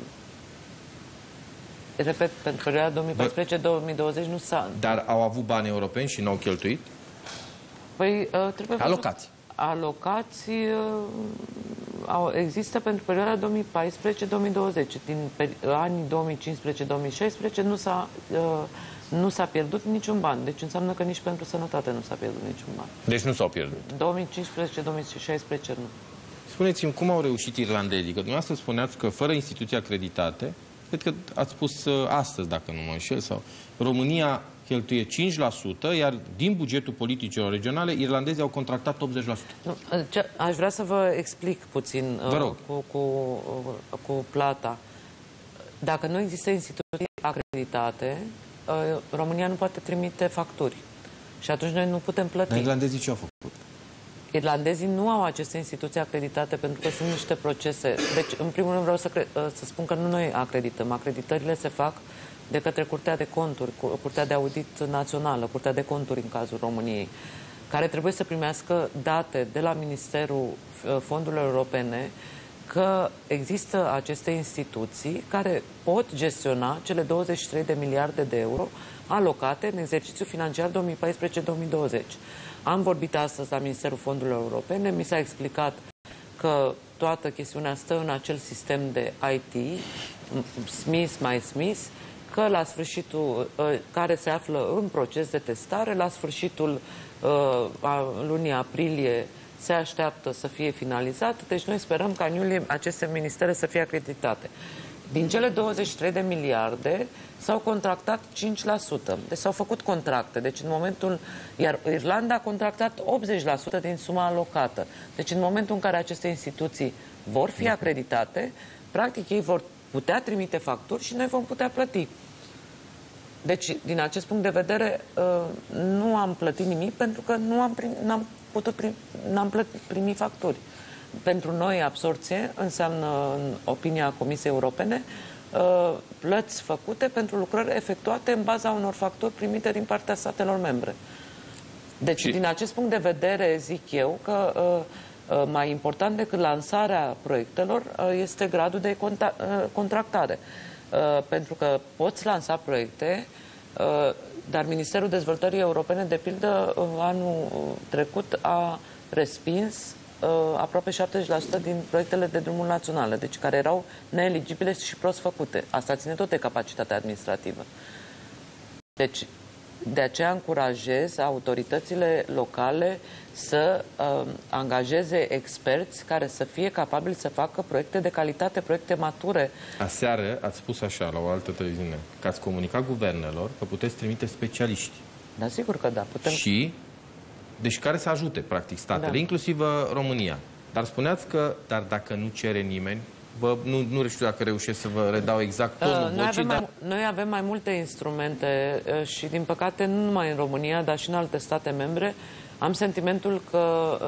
repet, pentru perioada două mii paisprezece două mii douăzeci nu s-a... Dar au avut bani europeni și n-au cheltuit? Păi, trebuie alocați. Alocați au, există pentru perioada două mii paisprezece două mii douăzeci. Din anii două mii cincisprezece două mii șaisprezece nu s-a nu s-a pierdut niciun ban. Deci înseamnă că nici pentru sănătate nu s-a pierdut niciun ban. Deci nu s-au pierdut. două mii cincisprezece două mii șaisprezece nu. Spuneți-mi, cum au reușit irlandezii? Că dumneavoastră spuneați că fără instituții acreditate, cred că ați spus astăzi, dacă nu mă înșel, sau România cheltuie cinci la sută, iar din bugetul politicilor regionale, irlandezii au contractat optzeci la sută. Nu, ce, aș vrea să vă explic puțin uh, cu, cu, uh, cu plata. Dacă nu există instituții acreditate, uh, România nu poate trimite facturi. Și atunci noi nu putem plăti. Dar irlandezii ce au făcut? Irlandezii nu au aceste instituții acreditate pentru că sunt niște procese. Deci, în primul rând vreau să, uh, să spun că nu noi acredităm. Acreditările se fac de către Curtea de Conturi, Curtea de Audit Națională, Curtea de Conturi în cazul României, care trebuie să primească date de la Ministerul Fondurilor Europene că există aceste instituții care pot gestiona cele douăzeci și trei de miliarde de euro alocate în exercițiul financiar două mii paisprezece două mii douăzeci. Am vorbit astăzi la Ministerul Fondurilor Europene, mi s-a explicat că toată chestiunea stă în acel sistem de I T, Smith mai Smith, că la sfârșitul, care se află în proces de testare, la sfârșitul uh, lunii aprilie se așteaptă să fie finalizat, deci noi sperăm ca în iulie aceste ministere să fie acreditate. Din cele douăzeci și trei de miliarde s-au contractat cinci la sută, deci s-au făcut contracte, deci în momentul, iar Irlanda a contractat optzeci la sută din suma alocată. Deci în momentul în care aceste instituții vor fi acreditate, practic ei vor putea trimite facturi și noi vom putea plăti. Deci, din acest punct de vedere, nu am plătit nimic pentru că nu am, prim, n-am putut prim, n-am plătit, primi facturi. Pentru noi, absorție înseamnă, în opinia Comisiei Europene, plăți făcute pentru lucrări efectuate în baza unor facturi primite din partea statelor membre. Deci, și... din acest punct de vedere, zic eu că mai important decât lansarea proiectelor este gradul de contractare. Pentru că poți lansa proiecte, dar Ministerul Dezvoltării Europene, de pildă, anul trecut a respins uh, aproape șaptezeci la sută din proiectele de drumuri naționale, deci care erau neeligibile și prost făcute. Asta ține tot de capacitatea administrativă. Deci, de aceea încurajez autoritățile locale să uh, angajeze experți care să fie capabili să facă proiecte de calitate, proiecte mature. Aseară ați spus așa la o altă televiziune, că ați comunicat guvernelor că puteți trimite specialiști. Da, sigur că da. Putem... Și, deci care să ajute, practic, statele, da. inclusiv România. Dar spuneați că, dar dacă nu cere nimeni, vă, nu, nu știu dacă reușesc să vă redau exact tonul uh, vocii, noi, avem dar... mai, noi avem mai multe instrumente uh, și, din păcate, nu numai în România, dar și în alte state membre, am sentimentul că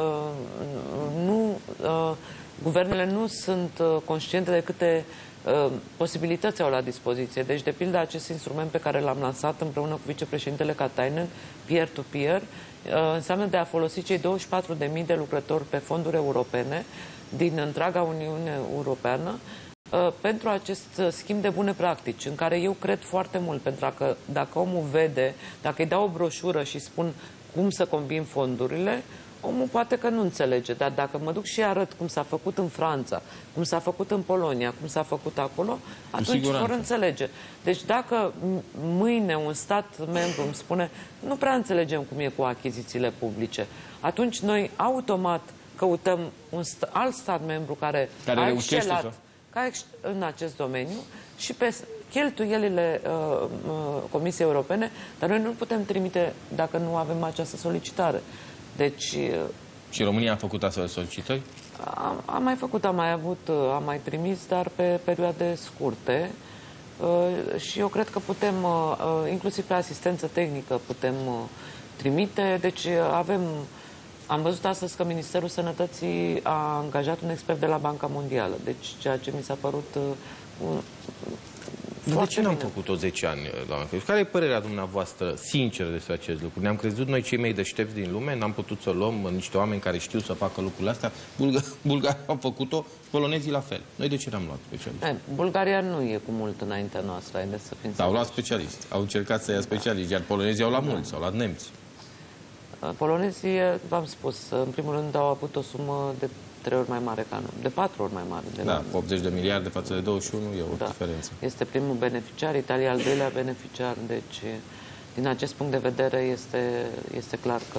uh, nu, uh, guvernele nu sunt uh, conștiente de câte uh, posibilități au la dispoziție. Deci, de pildă, acest instrument pe care l-am lansat împreună cu vicepreședintele Katainen, peer-to-peer, uh, înseamnă de a folosi cei douăzeci și patru de mii de lucrători pe fonduri europene din întreaga Uniune Europeană uh, pentru acest schimb de bune practici, în care eu cred foarte mult, pentru că dacă omul vede, dacă îi dau o broșură și spun cum să combin fondurile, omul poate că nu înțelege, dar dacă mă duc și arăt cum s-a făcut în Franța, cum s-a făcut în Polonia, cum s-a făcut acolo, atunci vor înțelege. Deci dacă mâine un stat membru îmi spune nu prea înțelegem cum e cu achizițiile publice, atunci noi automat căutăm un st alt stat membru care, care a reușește excelat să... ca ex în acest domeniu și pe cheltuielile uh, uh, Comisiei Europene, dar noi nu putem trimite dacă nu avem această solicitare. Deci... Uh, și România a făcut astfel de solicitări? Am, am mai făcut, am mai avut, am mai trimis, dar pe perioade scurte. Uh, și eu cred că putem, uh, inclusiv pe asistență tehnică, putem uh, trimite. Deci avem... Am văzut astăzi că Ministerul Sănătății a angajat un expert de la Banca Mondială. Deci ceea ce mi s-a părut... Uh, un, De ce n-am făcut-o zece ani, doamna Crăciun? Care e părerea dumneavoastră sinceră despre acest lucru? Ne-am crezut noi cei mai deștepți din lume, n-am putut să luăm niște oameni care știu să facă lucrurile astea. Bulga Bulgaria au făcut-o, polonezii la fel. Noi de ce n-am luat specialiști? E, Bulgaria nu e cu mult înaintea noastră, haideți să fim da, au luat specialiști, au încercat să ia specialiști, iar polonezii au luat mulți, au luat nemți. Polonezii, v-am spus, în primul rând au avut o sumă de trei ori mai mare ca noi, de patru ori mai mare. De da, optzeci de miliarde față de douăzeci și unu e o da. diferență. Este primul beneficiar, Italia al doilea beneficiar, deci din acest punct de vedere este, este clar că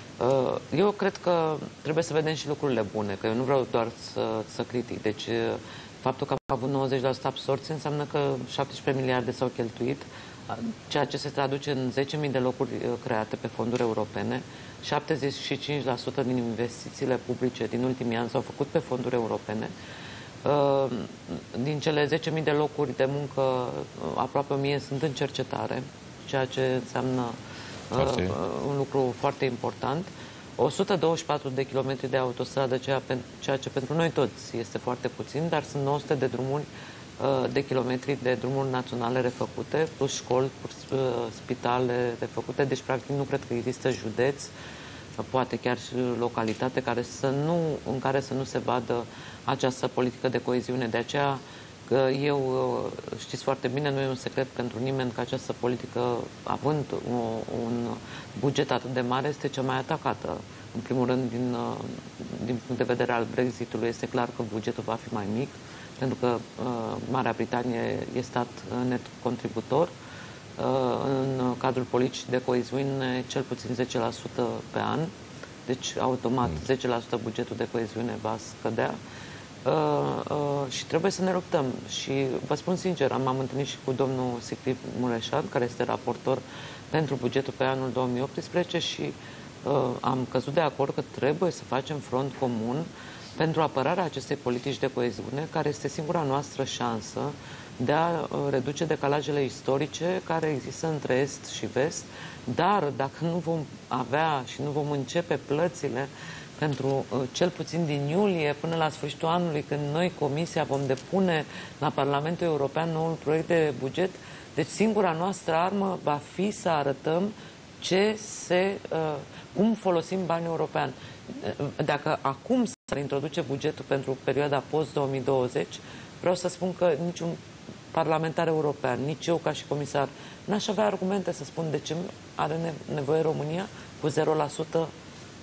eu cred că trebuie să vedem și lucrurile bune, că eu nu vreau doar să, să critic. Deci faptul că am avut nouăzeci la sută absorție înseamnă că șaptesprezece miliarde s-au cheltuit, ceea ce se traduce în zece mii de locuri create pe fonduri europene. șaptezeci și cinci la sută din investițiile publice din ultimii ani s-au făcut pe fonduri europene. Din cele zece mii de locuri de muncă, aproape o mie sunt în cercetare, ceea ce înseamnă foarte. un lucru foarte important. o sută douăzeci și patru de kilometri de autostradă, ceea ce pentru noi toți este foarte puțin, dar sunt nouă sute de drumuri de kilometri de drumuri naționale refăcute, plus școli, plus spitale refăcute. Deci, practic, nu cred că există județ, poate chiar și localitate care să nu, în care să nu se vadă această politică de coeziune. De aceea, eu, știți foarte bine, nu e un secret pentru nimeni că această politică, având un buget atât de mare, este cea mai atacată. În primul rând, din, din punct de vedere al Brexitului, este clar că bugetul va fi mai mic, pentru că uh, Marea Britanie este stat net contributor. Uh, în cadrul politicii de coeziune, cel puțin zece la sută pe an, deci automat zece la sută bugetul de coeziune va scădea. Uh, uh, și trebuie să ne luptăm. Și vă spun sincer, m-am întâlnit și cu domnul Sigrid Mureșan, care este raportor pentru bugetul pe anul două mii optsprezece și uh, am căzut de acord că trebuie să facem front comun pentru apărarea acestei politici de coeziune, care este singura noastră șansă de a reduce decalajele istorice care există între Est și Vest, dar dacă nu vom avea și nu vom începe plățile pentru cel puțin din iulie până la sfârșitul anului, când noi, Comisia, vom depune la Parlamentul European noul proiect de buget, deci singura noastră armă va fi să arătăm ce se, cum folosim banii europeni. Dacă acum s-ar introduce bugetul pentru perioada post două mii douăzeci, vreau să spun că niciun parlamentar european, nici eu ca și comisar, n-aș avea argumente să spun de ce are nevoie România cu zero la sută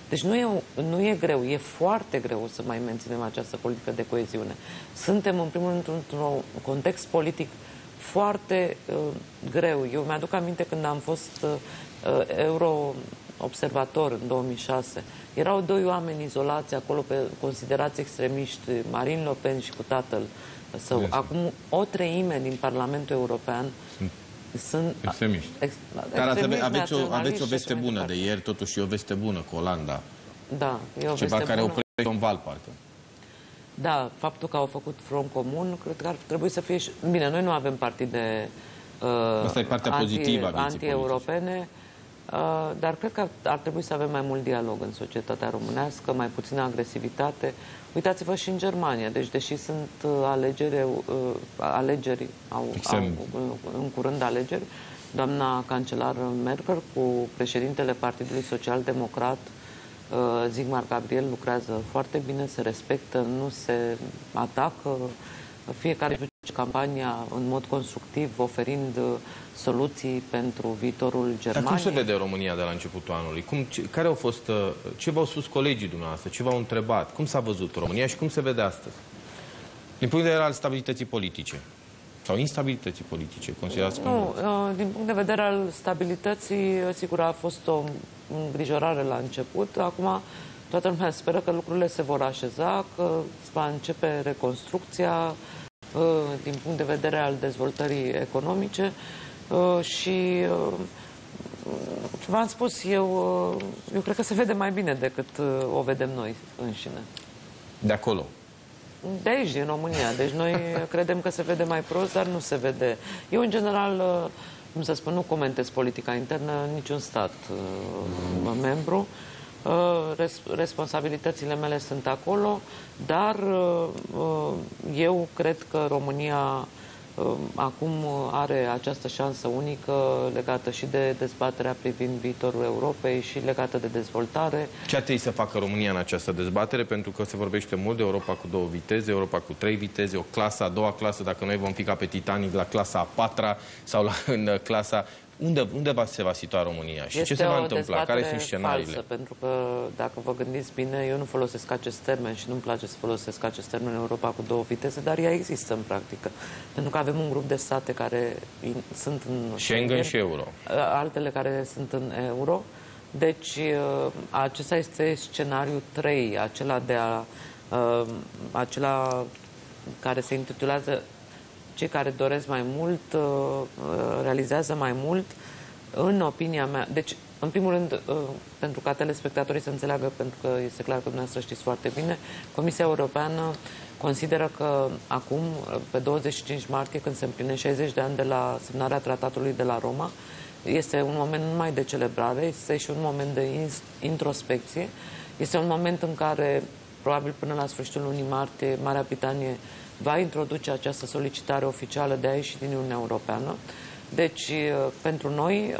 Deci nu e, nu e greu, e foarte greu să mai menținem această politică de coeziune. Suntem, în primul rând, într-un context politic foarte uh, greu. Eu mi-aduc aminte când am fost uh, euro-observator în două mii șase. Erau doi oameni izolați acolo, pe, considerați extremiști, Marine Le Pen și cu tatăl său. Yes. Acum o treime din Parlamentul European sunt, sunt extremiști. Ex, Dar extremiști aveți, o, aveți o veste bună de ieri, totuși e o veste bună cu Olanda. Da, e o Ceva veste care bună. oprește un val, parcă. Da, faptul că au făcut front comun, cred că ar trebui să fie și... Bine, noi nu avem partide uh, Asta e partea anti, pozitivă a anti-europene, uh, dar cred că ar trebui să avem mai mult dialog în societatea românească, mai puțină agresivitate. Uitați-vă și în Germania, deci deși sunt uh, alegeri, uh, alegeri au, au, în curând alegeri, doamna cancelar Merkel cu președintele Partidului Social-Democrat Sigmar Gabriel lucrează foarte bine, se respectă, nu se atacă, fiecare duce campania în mod constructiv, oferind soluții pentru viitorul Germaniei. Dar cum se vede România de la începutul anului? Cum, ce, care au fost, ce v-au spus colegii dumneavoastră? Ce v-au întrebat? Cum s-a văzut România și cum se vede astăzi? Din punct de vedere al stabilității politice sau instabilității politice, considerați cum? Nu, din punct de vedere al stabilității, sigur, a fost o îngrijorare la început. Acum toată lumea speră că lucrurile se vor așeza, că va începe reconstrucția din punct de vedere al dezvoltării economice și v-am spus, eu, eu cred că se vede mai bine decât o vedem noi înșine. De acolo? De aici, din România. Deci noi credem că se vede mai prost, dar nu se vede. Eu, în general, cum să spun, nu comentez politica internă în niciun stat uh, membru. Uh, res responsabilitățile mele sunt acolo, dar uh, eu cred că România uh, acum are această șansă unică legată și de dezbaterea privind viitorul Europei și legată de dezvoltare. Ce ar trebui să facă România în această dezbatere? Pentru că se vorbește mult de Europa cu două viteze, Europa cu trei viteze, o clasă, a doua clasă, dacă noi vom fi ca pe Titanic, la clasa a patra sau la, în clasa... Unde, unde va, se va situa România? Și este ce se va întâmpla? Care sunt scenariile? Falsă, pentru că, dacă vă gândiți bine, eu nu folosesc acest termen și nu-mi place să folosesc acest termen în Europa cu două viteze, dar ea există în practică. Pentru că avem un grup de state care in, sunt în Schengen și euro. Altele care sunt în euro. Deci, acesta este scenariul trei, acela de a... acela care se intitulează cei care doresc mai mult, realizează mai mult, în opinia mea. Deci, în primul rând, pentru ca telespectatorii să înțeleagă, pentru că este clar că dumneavoastră știți foarte bine, Comisia Europeană consideră că acum, pe douăzeci și cinci martie, când se împlinește șaizeci de ani de la semnarea tratatului de la Roma, este un moment nu numai de celebrare, este și un moment de introspecție. Este un moment în care, probabil până la sfârșitul lunii martie, Marea Britanie va introduce această solicitare oficială de a ieși din Uniunea Europeană. Deci, pentru noi,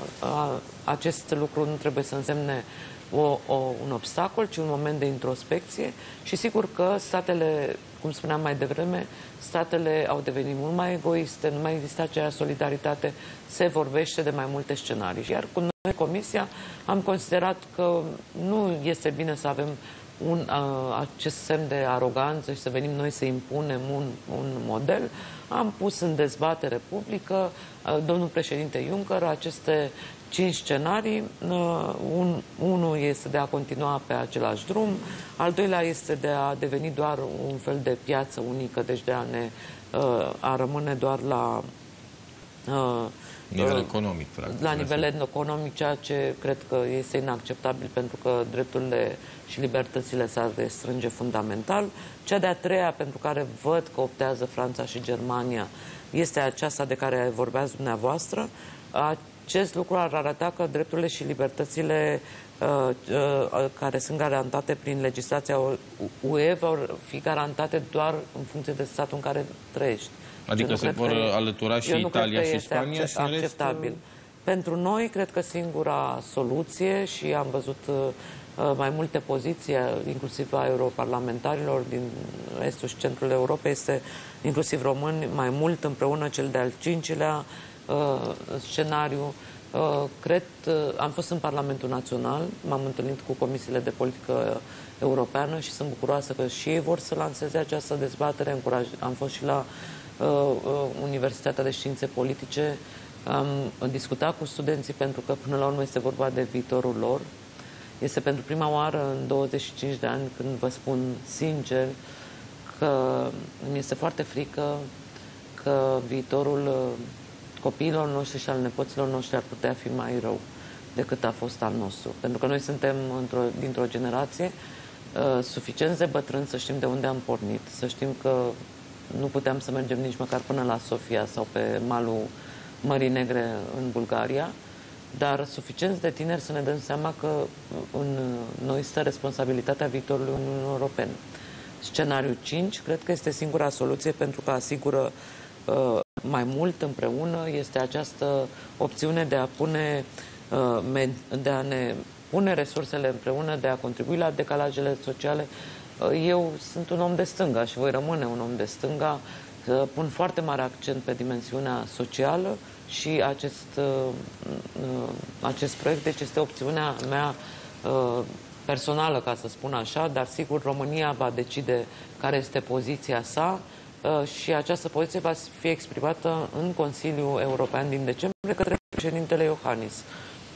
acest lucru nu trebuie să însemne o, o, un obstacol, ci un moment de introspecție. Și sigur că statele, cum spuneam mai devreme, statele au devenit mult mai egoiste, nu mai există aceea solidaritate, se vorbește de mai multe scenarii. Iar cu noi, Comisia, am considerat că nu este bine să avem Un, uh, acest semn de aroganță și să venim noi să impunem un, un model. Am pus în dezbatere publică, uh, domnul președinte Juncker, aceste cinci scenarii. Uh, un, unul este de a continua pe același drum, al doilea este de a deveni doar un fel de piață unică, deci de a, ne, uh, a rămâne doar la... Uh, nivel economic, practic. La nivel economic, ceea ce cred că este inacceptabil, pentru că drepturile și libertățile s-ar restrânge fundamental. Cea de-a treia, pentru care văd că optează Franța și Germania, este aceasta de care vorbeați dumneavoastră. Acest lucru ar arăta că drepturile și libertățile uh, uh, care sunt garantate prin legislația U E vor fi garantate doar în funcție de statul în care trăiești. Adică se vor alătura și Italia și Spania și acceptabil. Rest... Pentru noi, cred că singura soluție, și am văzut uh, mai multe poziții, inclusiv a europarlamentarilor din estul și centrul Europei, este inclusiv români, mai mult împreună cel de-al cincilea uh, scenariu, Cred, am fost în Parlamentul Național, m-am întâlnit cu comisiile de politică europeană și sunt bucuroasă că și ei vor să lanseze această dezbatere. Încuraj... Am fost și la uh, Universitatea de Științe Politice, am discutat cu studenții pentru că până la urmă este vorba de viitorul lor. Este pentru prima oară în douăzeci și cinci de ani când vă spun sincer că mi este foarte frică că viitorul copiilor noștri și al nepoților noștri ar putea fi mai rău decât a fost al nostru. Pentru că noi suntem într-o, dintr-o generație uh, suficient de bătrâni să știm de unde am pornit, să știm că nu puteam să mergem nici măcar până la Sofia sau pe malul Mării Negre în Bulgaria, dar suficient de tineri să ne dăm seama că în noi stă responsabilitatea viitorului Uniunii Europene. Scenariul cinci, cred că este singura soluție pentru că asigură uh, mai mult împreună, este această opțiune de a pune, uh, de a ne pune resursele împreună, de a contribui la decalajele sociale. Uh, eu sunt un om de stânga și voi rămâne un om de stânga. Uh, pun foarte mare accent pe dimensiunea socială și acest, uh, uh, acest proiect, deci este opțiunea mea uh, personală, ca să spun așa, dar sigur România va decide care este poziția sa uh, și această poziție va fi exprimată în Consiliul European din decembrie către președintele Iohannis.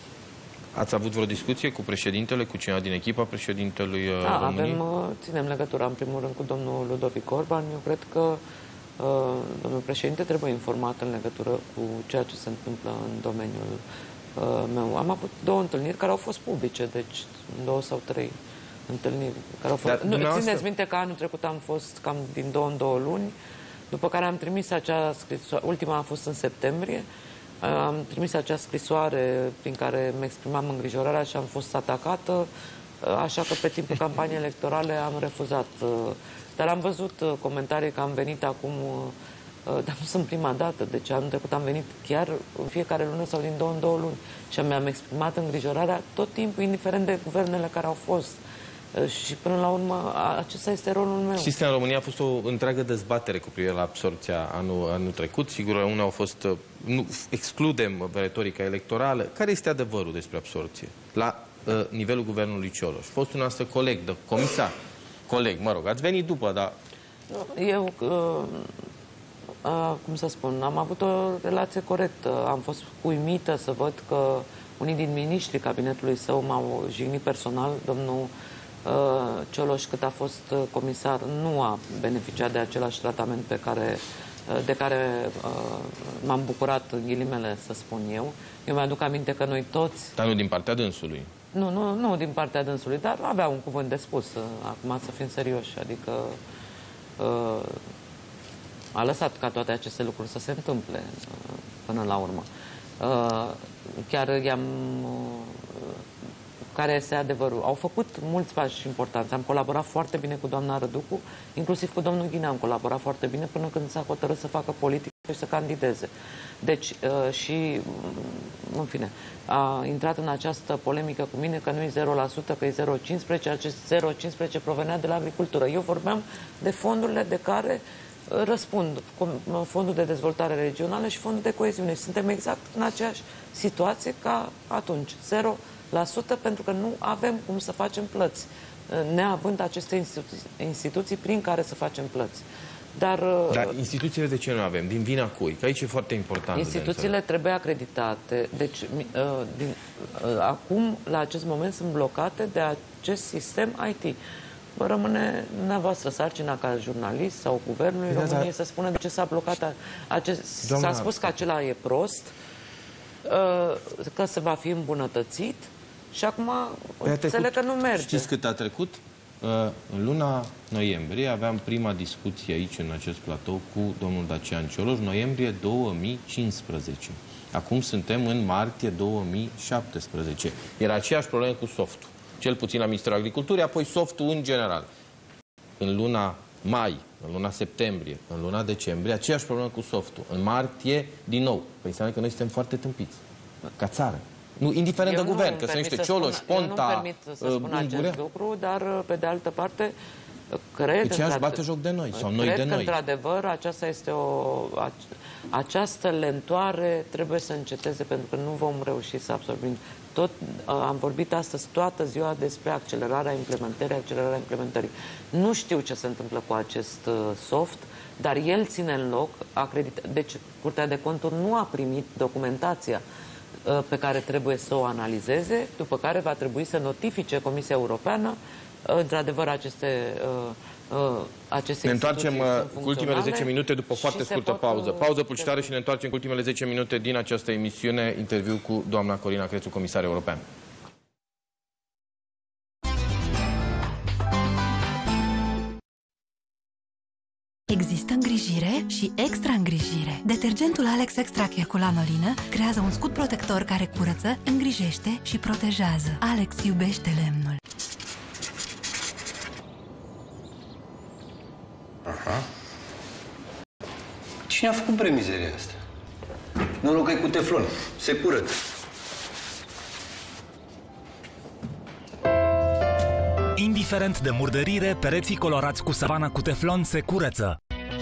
Ați avut vreo discuție cu președintele, cu cineva din echipa președintelui uh, da, României? avem, uh, ținem legătura în primul rând cu domnul Ludovic Orban. Eu cred că uh, domnul președinte trebuie informat în legătură cu ceea ce se întâmplă în domeniul meu. Am avut două întâlniri care au fost publice, deci două sau trei întâlniri care au fost... Dar, nu, dumneavoastră... Țineți minte că anul trecut am fost cam din două în două luni, după care am trimis acea scrisoare, ultima a fost în septembrie, am trimis acea scrisoare prin care îmi exprimam îngrijorarea și am fost atacată, așa că pe timpul campaniei electorale am refuzat. Dar am văzut comentarii că am venit acum... Dar nu sunt prima dată, deci anul trecut am venit chiar în fiecare lună sau din două în două luni și mi-am exprimat îngrijorarea tot timpul, indiferent de guvernele care au fost. Și până la urmă, acesta este rolul meu. Știți că în România a fost o întreagă dezbatere cu privire la absorbția anul, anul trecut. Sigur, unii au fost... Nu, excludem retorica electorală. Care este adevărul despre absorbție? La uh, nivelul guvernului Cioloș. Fost un astfel coleg, de comisar, coleg, mă rog, ați venit după, dar... Eu... Uh... Uh, cum să spun, am avut o relație corectă. Am fost uimită să văd că unii din miniștrii cabinetului său m-au jignit personal. Domnul uh, Cioloș, cât a fost comisar, nu a beneficiat de același tratament pe care, uh, de care uh, m-am bucurat, în ghilimele, să spun eu. Eu mi-aduc aminte că noi toți... Dar nu din partea dânsului. Nu, nu, nu din partea dânsului, dar avea un cuvânt de spus. Uh, acum să fim serioși, adică... Uh, a lăsat ca toate aceste lucruri să se întâmple până la urmă. Chiar i-am... Care este adevărul? Au făcut mulți pași importanți. Am colaborat foarte bine cu doamna Răducu, inclusiv cu domnul Ghinea am colaborat foarte bine până când s-a hotărât să facă politică și să candideze. Deci, și, în fine, a intrat în această polemică cu mine că nu e zero la sută, că e zero virgulă cincisprezece. Acest zero virgulă cincisprezece provenea de la agricultură. Eu vorbeam de fondurile de care răspund, Fondul de Dezvoltare Regională și Fondul de Coeziune. Suntem exact în aceeași situație ca atunci. zero la sută pentru că nu avem cum să facem plăți, neavând aceste instituții, instituții prin care să facem plăți. Dar, Dar instituțiile de ce nu avem? Din vina cui? Că aici e foarte important. Instituțiile trebuie acreditate. Deci, din, acum, la acest moment, sunt blocate de acest sistem I T. Rămâne dumneavoastră sarcina ca jurnalist sau guvernului da, României da. să spună de ce s-a blocat acest... S-a spus că acela e prost, că se va fi îmbunătățit și acum înțeleg că nu merge. Știți cât a trecut? În luna noiembrie aveam prima discuție aici, în acest platou, cu domnul Dacian Cioloș, noiembrie două mii cincisprezece. Acum suntem în martie două mii șaptesprezece. Era aceeași problemă cu softul. Cel puțin la Ministerul Agriculturii, apoi softul în general. În luna mai, în luna septembrie, în luna decembrie, aceeași problemă cu softul. În martie, din nou. Păi înseamnă că noi suntem foarte tâmpiți. Ca țară. Nu, indiferent eu de guvern, că sunt niște Cioloș, Ponta, Eu nu permit să spun acest lucru, dar, pe de altă parte, Cred, deci ea își bate joc de noi, sau noi cred de că, noi. într-adevăr, aceasta este o, această lentoare trebuie să înceteze, pentru că nu vom reuși să absorbim. Tot, am vorbit astăzi toată ziua despre accelerarea implementării, accelerarea implementării. Nu știu ce se întâmplă cu acest soft, dar el ține în loc, acredit... deci Curtea de Conturi nu a primit documentația pe care trebuie să o analizeze, după care va trebui să notifice Comisia Europeană într-adevăr aceste, aceste ne întoarcem cu ultimele zece minute după foarte scurtă pauză. Pauză publicitară și ne întoarcem cu ultimele zece minute din această emisiune, interviu cu doamna Corina Crețu, comisar european. Există îngrijire și extra îngrijire. Detergentul Alex Extra Care cu lanolină creează un scut protector care curăță, îngrijește și protejează. Alex iubește lemnul. Aha. Cine a făcut premizeria asta? Noroc că e cu teflon. Se curăță. Indiferent de murdărire, pereții colorați cu savană cu teflon se curăță.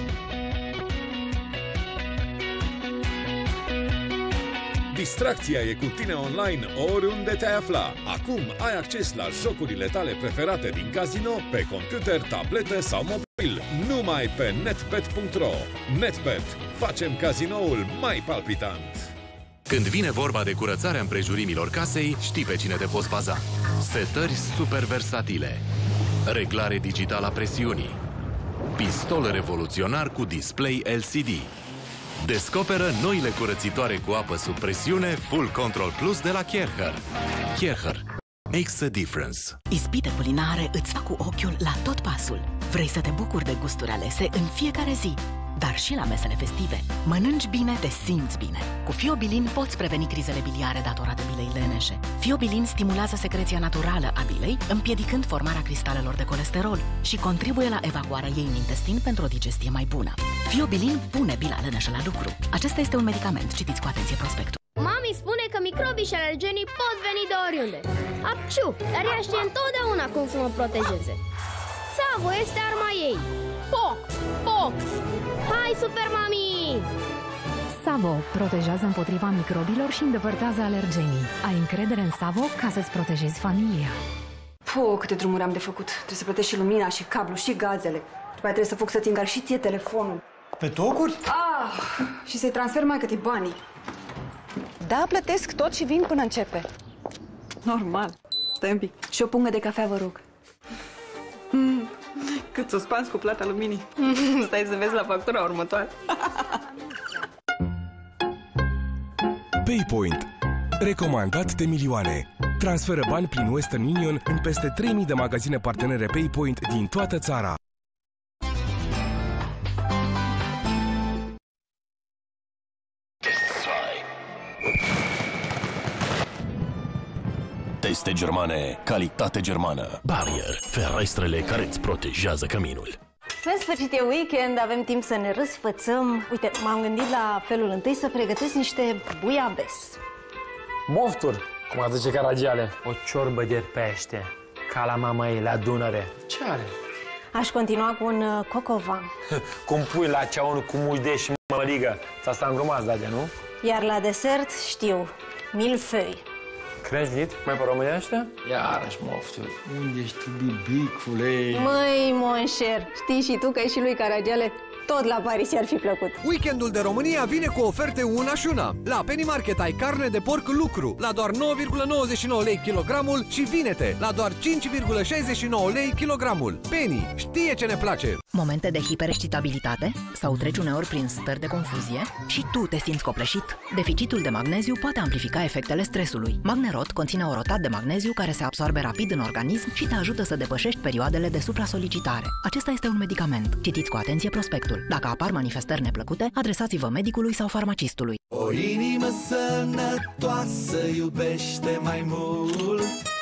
Distracția e cu tine online oriunde te-ai afla. Acum ai acces la jocurile tale preferate din casino pe computer, tabletă sau mobil, numai pe netbet punct ro. Netbet. Facem casinoul mai palpitant. Când vine vorba de curățarea împrejurimilor casei, știi pe cine te poți baza. Setări super versatile, reglare digitală a presiunii, pistol revoluționar cu display L C D. Descoperă noile curățitoare cu apă sub presiune Full Control Plus de la Kärcher. Kärcher makes a difference. Ispite culinare îți fac cu ochiul la tot pasul. Vrei să te bucuri de gusturi alese în fiecare zi, dar și la mesele festive. Mănânci bine, te simți bine. Cu Fiobilin poți preveni crizele biliare datorate bilei leneșe. Fiobilin stimulează secreția naturală a bilei, împiedicând formarea cristalelor de colesterol și contribuie la evacuarea ei în intestin pentru o digestie mai bună. Fiobilin pune bila leneșă la lucru. Acesta este un medicament. Citiți cu atenție prospectul. Mami spune că microbii și alergenii pot veni de oriunde. Apciu! Dar ea știe întotdeauna cum să mă protejeze. Savo este arma ei. Poc! Poc! Hai, Super Mami! Savo protejează împotriva microbilor și îndepărtează alergenii. Ai încredere în Savo ca să-ți protejezi familia. Puh, câte drumuri am de făcut. Trebuie să plătesc și lumina, și cablu, și gazele. După aia trebuie să fac să-ți încarc și ție telefonul. Pe tocuri? Ah, și să-i transfer mai câte banii. Da, plătesc tot și vin până începe. Normal. Stai un pic. Și o pungă de cafea, vă rog. Mm. Cât suspans cu plata luminii. Stai să vezi la factura următoare. PayPoint. Recomandat de milioane. Transferă bani prin Western Union în peste trei mii de magazine partenere PayPoint din toată țara. Teste germane, calitate germană. Barrier, ferestrele care îți protejează căminul. În sfârșit e weekend, avem timp să ne răsfățăm. Uite, m-am gândit la felul întâi să pregătesc niște buiabes. Mofturi, cum ar zice Caragiale. O ciorbă de pește, ca la mama ei, la Dunăre. Ce are? Aș continua cu un uh, cocovan. Cum pui la ceaun cu mușde și mămăligă. Ți-asta îngrumați, Dadia, nu? Iar la desert, știu, milfăi. Creștit? Mai pe românește? Iarăși mofturi. Unde ești tu, bibicule? Măi, monșer, știi și tu că și lui Caragiale tot la Paris i-ar fi plăcut. Weekendul de România vine cu oferte una și una. La Penny Market ai carne de porc lucru la doar nouă virgulă nouăzeci și nouă lei kilogramul și vinete la doar cinci virgulă șaizeci și nouă lei kilogramul. Penny știe ce ne place. Momente de hiperexcitabilitate? Sau treci uneori prin stări de confuzie? Și tu te simți copleșit? Deficitul de magneziu poate amplifica efectele stresului. Magnerot conține orotat de magneziu care se absorbe rapid în organism și te ajută să depășești perioadele de supra-solicitare. Acesta este un medicament. Citiți cu atenție prospectul. Dacă apar manifestări neplăcute, adresați-vă medicului sau farmacistului. O inimă sănătoasă iubește mai mult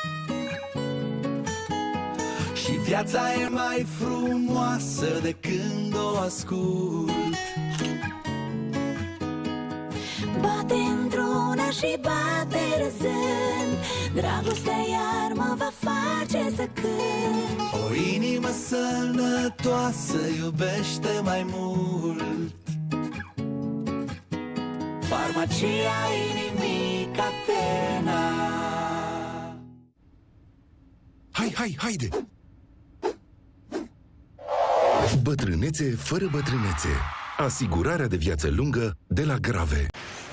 și viața e mai frumoasă de când o ascult. Bate într-una și și bate râzând, dragostea iar mă va face să cânt. O inimă sănătoasă iubește mai mult. Farmacia Inimic Atena. Hai, hai, haide! Bătrânețe fără bătrânețe. Asigurarea de viață lungă de la Grave.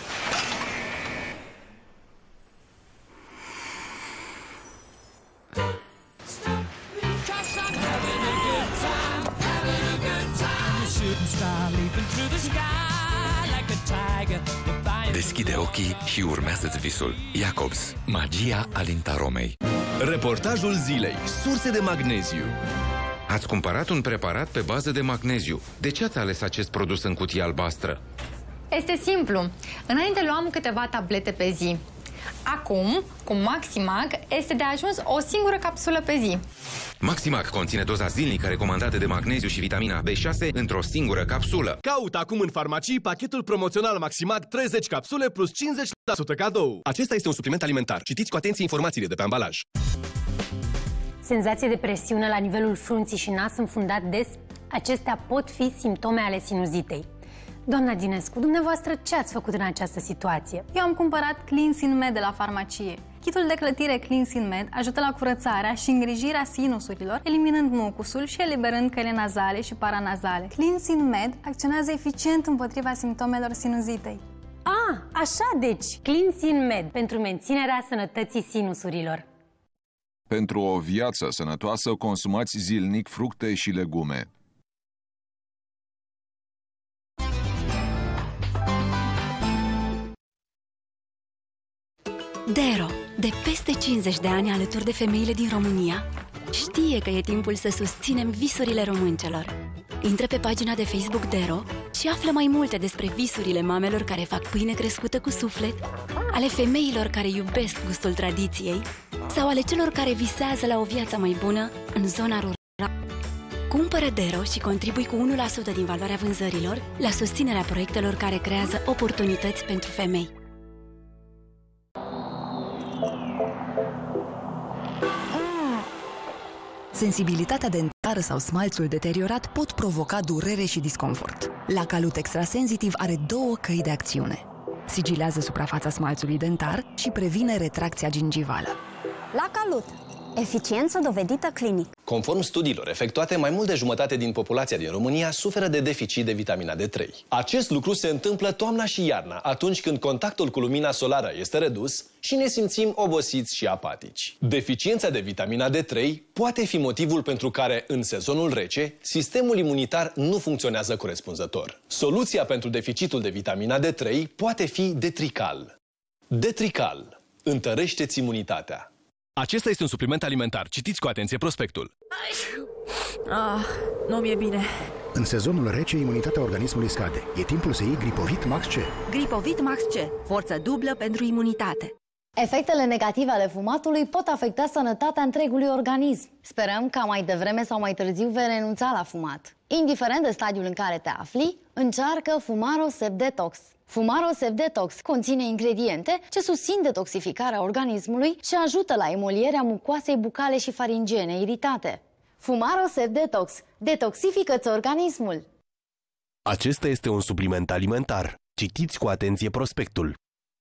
Deschide ochii și urmează-ți visul. Jacobs, magia alintaromei. Reportajul zilei. Surse de magneziu. Ați cumpărat un preparat pe bază de magneziu. De ce ați ales acest produs în cutie albastră? Este simplu. Înainte luam câteva tablete pe zi. Acum, cu Maximag, este de ajuns o singură capsulă pe zi. Maximag conține doza zilnică recomandată de magneziu și vitamina B șase într-o singură capsulă. Caută acum în farmacii pachetul promoțional Maximag treizeci capsule plus cincizeci la sută cadou. Acesta este un supliment alimentar. Citiți cu atenție informațiile de pe ambalaj. Senzație de presiune la nivelul frunții și nas înfundat des, acestea pot fi simptome ale sinuzitei. Doamna Ginescu, dumneavoastră ce ați făcut în această situație? Eu am cumpărat Cleansin Med de la farmacie. Kitul de clătire Cleansin Med ajută la curățarea și îngrijirea sinusurilor, eliminând mucusul și eliberând căile nazale și paranazale. Cleansin Med acționează eficient împotriva simptomelor sinuzitei. Ah, așa deci, Cleansin Med pentru menținerea sănătății sinusurilor. Pentru o viață sănătoasă, consumați zilnic fructe și legume. Dero, de peste cincizeci de ani alături de femeile din România, știe că e timpul să susținem visurile româncelor. Intră pe pagina de Facebook Dero și află mai multe despre visurile mamelor care fac pâine crescută cu suflet, ale femeilor care iubesc gustul tradiției sau ale celor care visează la o viață mai bună în zona rurală. Cumpără Dero și contribui cu unu la sută din valoarea vânzărilor la susținerea proiectelor care creează oportunități pentru femei. Sensibilitatea dentară sau smalțul deteriorat pot provoca durere și disconfort. Lacalut Extrasensitiv are două căi de acțiune. Sigilează suprafața smalțului dentar și previne retracția gingivală. Lacalut. Eficiență dovedită clinic. Conform studiilor efectuate, mai mult de jumătate din populația din România suferă de deficit de vitamina D trei. Acest lucru se întâmplă toamna și iarna, atunci când contactul cu lumina solară este redus și ne simțim obosiți și apatici. Deficiența de vitamina D trei poate fi motivul pentru care, în sezonul rece, sistemul imunitar nu funcționează corespunzător. Soluția pentru deficitul de vitamina D trei poate fi Detrical. Detrical. Întărește-ți imunitatea. Acesta este un supliment alimentar. Citiți cu atenție prospectul. Ah, nu mi-e bine. În sezonul rece, imunitatea organismului scade. E timpul să iei Gripovit Max C. Gripovit Max C. Forță dublă pentru imunitate. Efectele negative ale fumatului pot afecta sănătatea întregului organism. Sperăm ca mai devreme sau mai târziu vei renunța la fumat. Indiferent de stadiul în care te afli, încearcă Fumaro Sep Detox. Fumaro Sep Detox conține ingrediente ce susțin detoxificarea organismului și ajută la emolierea mucoasei bucale și faringiene iritate. Fumaro Sep Detox. Detoxifică-ți organismul. Acesta este un supliment alimentar. Citiți cu atenție prospectul.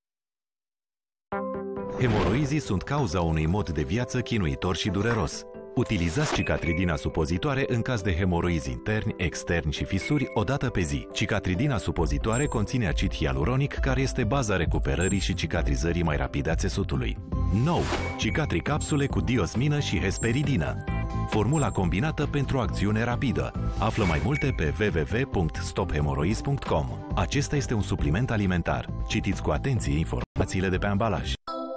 Hemoroizii sunt cauza unui mod de viață chinuitor și dureros. Utilizați Cicatridina supozitoare în caz de hemoroizi interni, externi și fisuri o dată pe zi. Cicatridina supozitoare conține acid hialuronic, care este baza recuperării și cicatrizării mai rapide a țesutului. Nou, Cicatri capsule cu diosmină și hesperidină. Formula combinată pentru acțiune rapidă. Află mai multe pe w w w punct stop hemoroizi punct com. Acesta este un supliment alimentar. Citiți cu atenție informațiile de pe ambalaj.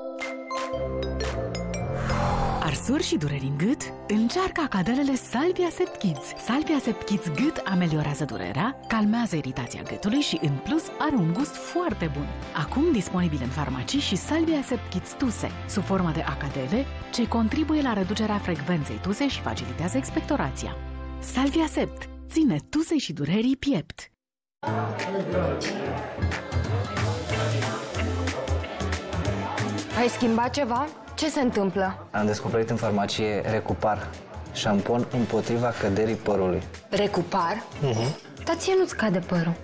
Arsuri și dureri în gât? Încearcă acadelele Salvia Sept Kids. Salvia Sept Kids Gât ameliorează durerea, calmează iritația gâtului și, în plus, are un gust foarte bun. Acum disponibil în farmacii și Salvia Sept Kids Tuse, sub formă de acadele, ce contribuie la reducerea frecvenței tusei și facilitează expectorația. Salvia Sept ține tusei și durerii piept. Ai schimbat ceva? Ce se întâmplă? Am descoperit în farmacie Recupar, șampon împotriva căderii părului. Recupar? Uh-huh. Dar ție nu-ți cade părul.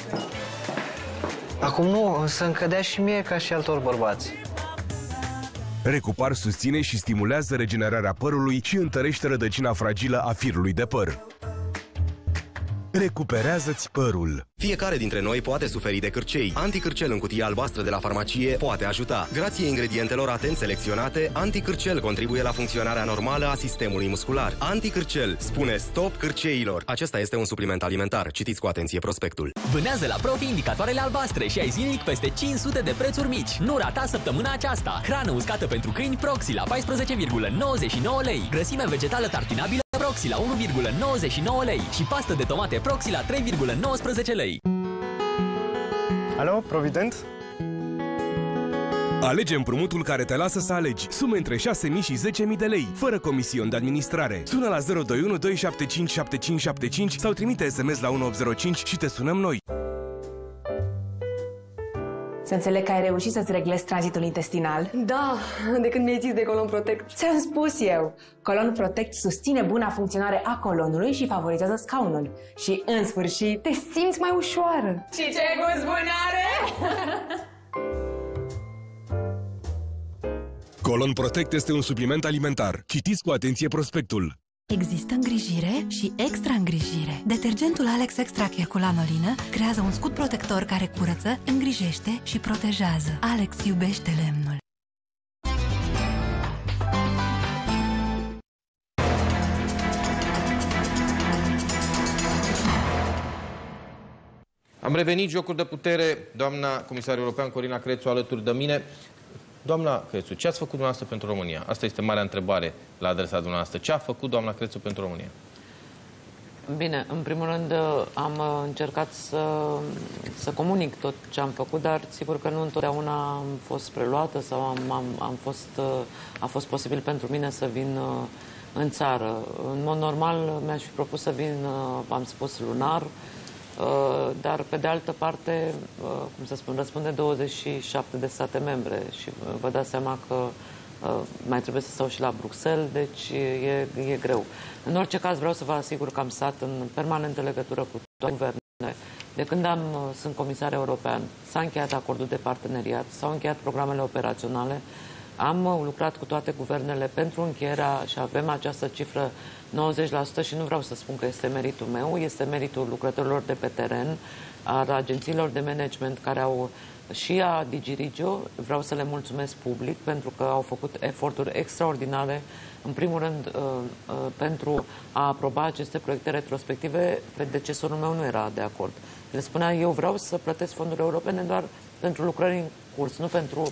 Acum nu, să-mi cădea și mie ca și altor bărbați. Recupar susține și stimulează regenerarea părului și întărește rădăcina fragilă a firului de păr. Recuperează-ți părul. Fiecare dintre noi poate suferi de cârcei. Anticârcel în cutie albastră de la farmacie poate ajuta. Grație ingredientelor atent selecționate, Anticârcel contribuie la funcționarea normală a sistemului muscular. Anticârcel spune stop cârceilor. Acesta este un supliment alimentar. Citiți cu atenție prospectul. Vânează la Profi indicatoarele albastre și ai zilnic peste cinci sute de prețuri mici. Nu rata săptămâna aceasta. Hrană uscată pentru câini Proxi la paisprezece virgulă nouăzeci și nouă lei. Grăsime vegetală tartinabilă Proxi la unu virgulă nouăzeci și nouă lei și pastă de tomate Proxi la trei virgulă nouăsprezece lei. Alo, Provident? Alege împrumutul care te lasă să alegi. Sume între șase mii și zece mii de lei, fără comision de administrare. Sună la zero doi unu doi șapte cinci șapte cinci șapte cinci sau trimite S M S la unu opt zero cinci și te sunăm noi. Să înțeleg că ai reușit să-ți reglezi tranzitul intestinal? Da, de când mi-ai zis de Colon Protect. Ți-am spus eu! Colon Protect susține buna funcționare a colonului și favorizează scaunul. Și, în sfârșit, te simți mai ușoară. Și ce gust bun are! Colon Protect este un supliment alimentar. Citiți cu atenție prospectul. Există îngrijire și extra îngrijire. Detergentul Alex Extra Checulanolină creează un scut protector care curăță, îngrijește și protejează. Alex iubește lemnul. Am revenit, jocuri de putere, doamna comisar european Corina Crețu alături de mine. Doamna Crețu, ce ați făcut dumneavoastră pentru România? Asta este marea întrebare la adresa dumneavoastră. Ce a făcut doamna Crețu pentru România? Bine, în primul rând am încercat să, să comunic tot ce am făcut, dar sigur că nu întotdeauna am fost preluată sau am, am, am fost, a fost posibil pentru mine să vin în țară. În mod normal mi-aș fi propus să vin, am spus, lunar, dar pe de altă parte, cum să spun, răspunde douăzeci și șapte de state membre și vă dați seama că mai trebuie să stau și la Bruxelles, deci e, e greu. În orice caz vreau să vă asigur că am stat în permanentă legătură cu toate guvernele. De când am, sunt comisar european, s-a încheiat acordul de parteneriat, s-au încheiat programele operaționale, am lucrat cu toate guvernele pentru încheierea și avem această cifră nouăzeci la sută și nu vreau să spun că este meritul meu, este meritul lucrătorilor de pe teren, al agențiilor de management care au și a DigiRigio, vreau să le mulțumesc public pentru că au făcut eforturi extraordinare, în primul rând pentru a aproba aceste proiecte retrospective. Predecesorul meu nu era de acord. Le spunea, eu vreau să plătesc fonduri europene doar pentru lucrări în curs, nu pentru,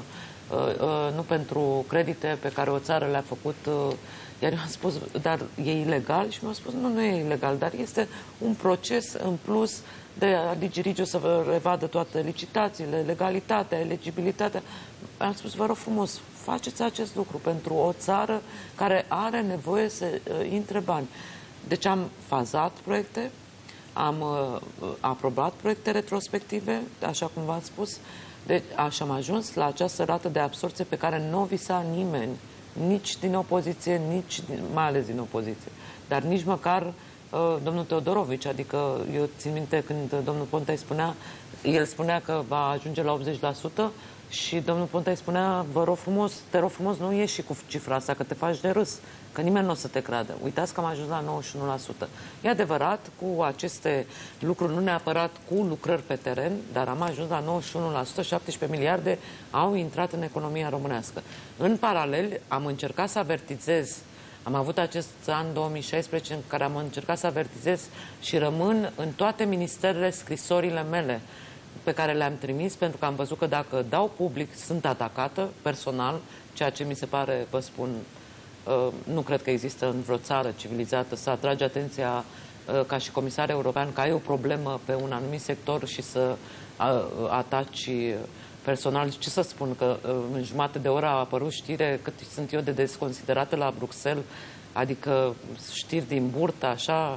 nu pentru credite pe care o țară le-a făcut. Iar eu am spus, dar e ilegal? Și mi-au spus, nu, nu e ilegal, dar este un proces în plus de a DigiRigio să vă revadă toate licitațiile, legalitatea, eligibilitatea. Am spus, vă rog frumos, faceți acest lucru pentru o țară care are nevoie să uh, intre bani. Deci am fazat proiecte, am uh, aprobat proiecte retrospective, așa cum v-am spus, deci așa am ajuns la această rată de absorție pe care nu o visa nimeni, nici din opoziție, nici din, mai ales din opoziție, dar nici măcar uh, domnul Teodorovici, adică eu țin minte când domnul Ponta îi spunea, el spunea că va ajunge la optzeci la sută și domnul Ponta îi spunea, vă rog frumos, te rog frumos, nu ieși și cu cifra asta, că te faci de râs, că nimeni nu o să te creadă. Uitați că am ajuns la nouăzeci și unu la sută. E adevărat, cu aceste lucruri, nu neapărat cu lucrări pe teren, dar am ajuns la nouăzeci și unu la sută, șaptesprezece miliarde au intrat în economia românească. În paralel, am încercat să avertizez, am avut acest an două mii șaisprezece în care am încercat să avertizez și rămân în toate ministerele scrisorile mele pe care le-am trimis, pentru că am văzut că dacă dau public, sunt atacată personal, ceea ce mi se pare, vă spun, nu cred că există în vreo țară civilizată să atragi atenția ca și comisar european că ai o problemă pe un anumit sector și să ataci personal. Ce să spun, că în jumătate de oră a apărut știre cât sunt eu de desconsiderată la Bruxelles, adică știri din burtă, așa,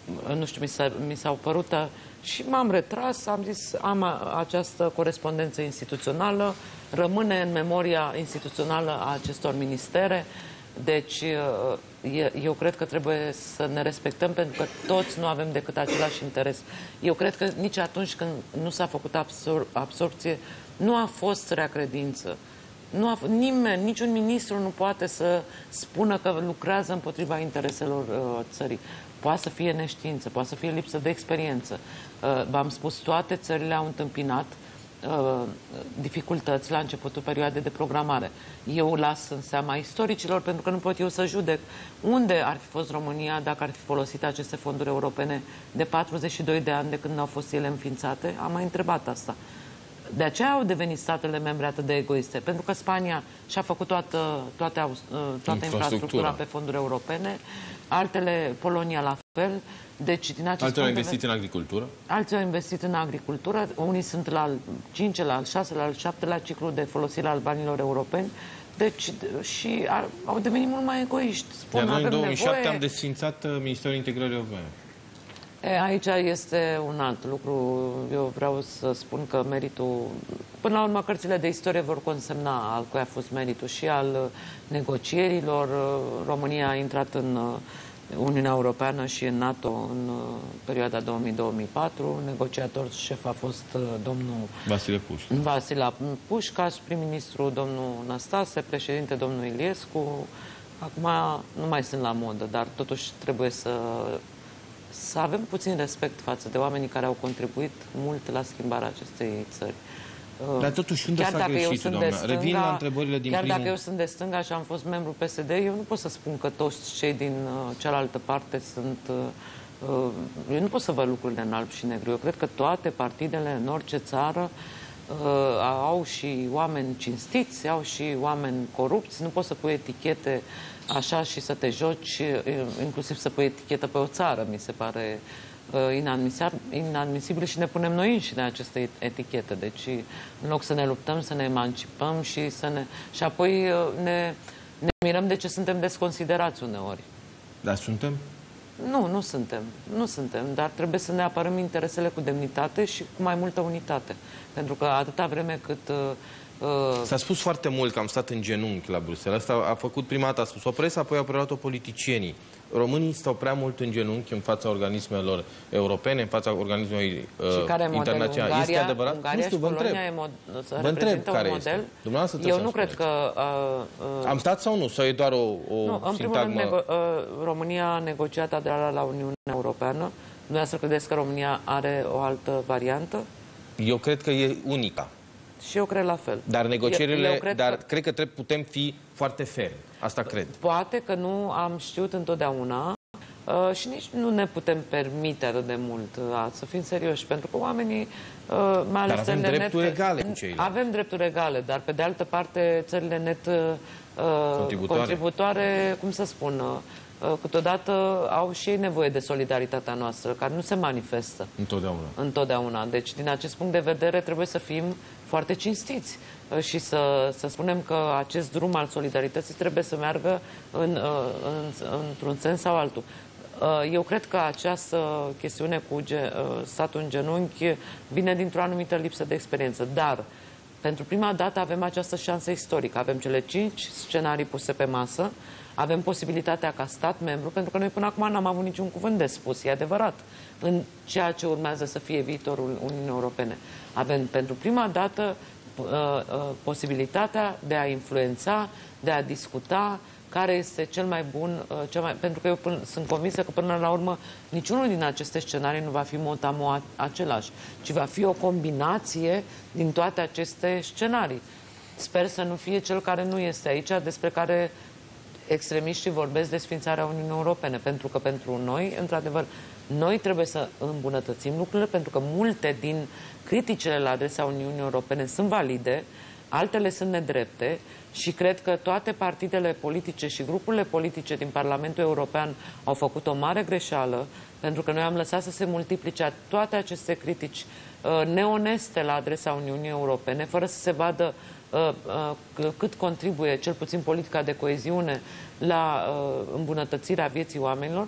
nu știu, mi s-au părut și m-am retras, am zis, am această corespondență instituțională, rămâne în memoria instituțională a acestor ministere, deci eu cred că trebuie să ne respectăm pentru că toți nu avem decât același interes. Eu cred că nici atunci când nu s-a făcut absor absorpție, nu a fost rea credință. Nu a, nimeni, niciun ministru nu poate să spună că lucrează împotriva intereselor uh, țării. Poate să fie neștiință, poate să fie lipsă de experiență. Uh, V-am spus, toate țările au întâmpinat uh, dificultăți la începutul perioadei de programare. Eu las în seama istoricilor, pentru că nu pot eu să judec unde ar fi fost România dacă ar fi folosit aceste fonduri europene de patruzeci și doi de ani de când au fost ele înființate. Am mai întrebat asta. De aceea au devenit statele membre atât de egoiste, pentru că Spania și-a făcut toată, toate, toată infrastructura pe fonduri europene, altele, Polonia la fel. Deci, din acest Altele au punct investit de... în agricultură? Alții au investit în agricultură, unii sunt la al cincilea, al șaselea, al șaptelea ciclu de folosire al banilor europeni, deci și ar, au devenit mult mai egoiști. Spun, Iar noi în două mii șapte nevoie... am desfințat Ministerul Integrării Europene. E, aici este un alt lucru. Eu vreau să spun că meritul... Până la urmă, cărțile de istorie vor consemna al cui a fost meritul și al negocierilor. România a intrat în Uniunea Europeană și în NATO în perioada două mii - două mii patru. Negociator șef a fost domnul Vasile Pușca. Vasile Pușca, prim-ministru domnul Năstase, președinte domnul Iliescu. Acum nu mai sunt la modă, dar totuși trebuie să... să avem puțin respect față de oamenii care au contribuit mult la schimbarea acestei țări. Dar totuși unde s-a greșit, doamna? Revin la întrebările din chiar primul... dacă eu sunt de stânga și am fost membru P S D, eu nu pot să spun că toți cei din uh, cealaltă parte sunt... Uh, uh, eu nu pot să văd lucrurile în alb și negru. Eu cred că toate partidele în orice țară uh, au și oameni cinstiți, au și oameni corupți. Nu poți să pui etichete așa și să te joci, inclusiv să pui etichetă pe o țară, mi se pare inadmisibil și ne punem noi înșine aceste etichete. Deci, în loc să ne luptăm, să ne emancipăm și să ne... Și apoi ne, ne mirăm de ce suntem desconsiderați uneori. Dar suntem? Nu, nu suntem. Nu suntem, dar trebuie să ne apărăm interesele cu demnitate și cu mai multă unitate. Pentru că atâta vreme cât... Uh, S-a spus foarte mult că am stat în genunchi la Bruxelles. Asta a făcut prima dată, a spus o presă, apoi au preluat-o politicienii. Românii stau prea mult în genunchi în fața organismelor europene, în fața organismelor uh, internaționale. Este adevărat? Ungaria nu știu, vă întreb. E mod, vă întreb care un este. Eu nu cred că... Uh, uh, am stat sau nu? Sau e doar o, o nu, în primul rând, nego uh, România a negociat aderarea la Uniunea Europeană. Dumneavoastră credeți că România are o altă variantă? Eu cred că e unica. Și eu cred la fel. Dar negocierile, eu, eu cred dar că... cred că trebuie, putem fi foarte fermi. Asta cred. Poate că nu am știut întotdeauna uh, și nici nu ne putem permite atât de mult uh, să fim serioși, pentru că oamenii, uh, mai ales dar avem drepturi net, egale cu ceilalți. Avem drepturi egale, dar pe de altă parte țările net uh, contributoare. contributoare, cum să spun, uh, câteodată au și ei nevoie de solidaritatea noastră, care nu se manifestă întotdeauna. întotdeauna. Deci, din acest punct de vedere, trebuie să fim foarte cinstiți și să, să spunem că acest drum al solidarității trebuie să meargă în, în, într-un sens sau altul. Eu cred că această chestiune cu statul în genunchi vine dintr-o anumită lipsă de experiență, dar pentru prima dată avem această șansă istorică. Avem cele cinci scenarii puse pe masă, avem posibilitatea ca stat membru, pentru că noi până acum n-am avut niciun cuvânt de spus, e adevărat, în ceea ce urmează să fie viitorul Uniunii Europene. Avem pentru prima dată uh, uh, posibilitatea de a influența, de a discuta care este cel mai bun, uh, cel mai... pentru că eu până, sunt convinsă că până la urmă niciunul din aceste scenarii nu va fi mot-a-mot același, ci va fi o combinație din toate aceste scenarii. Sper să nu fie cel care nu este aici, despre care extremiștii vorbesc de sfințarea Uniunii Europene, pentru că pentru noi, într-adevăr, noi trebuie să îmbunătățim lucrurile, pentru că multe din criticile la adresa Uniunii Europene sunt valide, altele sunt nedrepte și cred că toate partidele politice și grupurile politice din Parlamentul European au făcut o mare greșeală, pentru că noi am lăsat să se multiplice toate aceste critici uh, neoneste la adresa Uniunii Europene, fără să se vadă uh, uh, cât contribuie, cel puțin politica de coeziune, la uh, îmbunătățirea vieții oamenilor.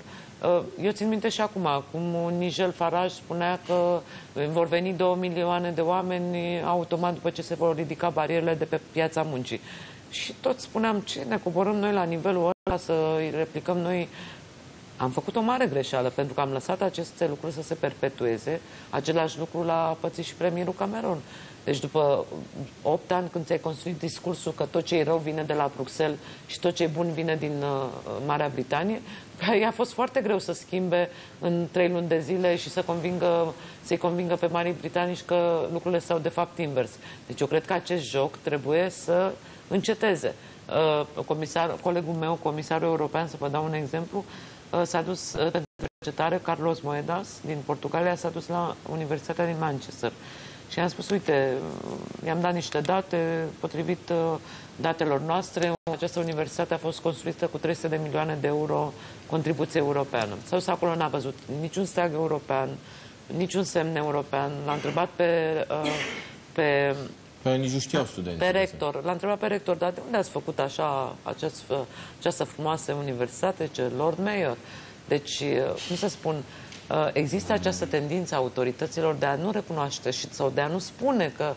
Eu țin minte și acum, cum Nigel Farage spunea că vor veni două milioane de oameni automat după ce se vor ridica barierele de pe piața muncii. Și tot spuneam, ce ne coborâm noi la nivelul ăla să îi replicăm noi. Am făcut o mare greșeală, pentru că am lăsat aceste lucruri să se perpetueze. Același lucru l-a pățit și premierul Cameron. Deci după opt ani, când ți-ai construit discursul că tot ce e rău vine de la Bruxelles și tot ce e bun vine din uh, Marea Britanie, i-a fost foarte greu să schimbe în trei luni de zile și să convingă, să-i convingă pe Marii Britanici că lucrurile stau de fapt invers. Deci eu cred că acest joc trebuie să înceteze. Uh, comisar, colegul meu, comisarul european, să vă dau un exemplu, uh, s-a dus uh, pentru cercetare, Carlos Moedas, din Portugalia, s-a dus la Universitatea din Manchester. Și am spus, uite, i-am dat niște date, potrivit uh, datelor noastre, această universitate a fost construită cu trei sute de milioane de euro contribuție europeană. S-a dus acolo, n-a văzut niciun steag european, niciun semn european. L-a întrebat pe... Uh, pe Păi nici nu știau studenții. Pe rector. L-a întrebat pe rector, dar de unde ați făcut așa acest, această frumoasă universitate? Ce Lord Mayor. Deci, cum să spun, există această tendință a autorităților de a nu recunoaște și, sau de a nu spune că,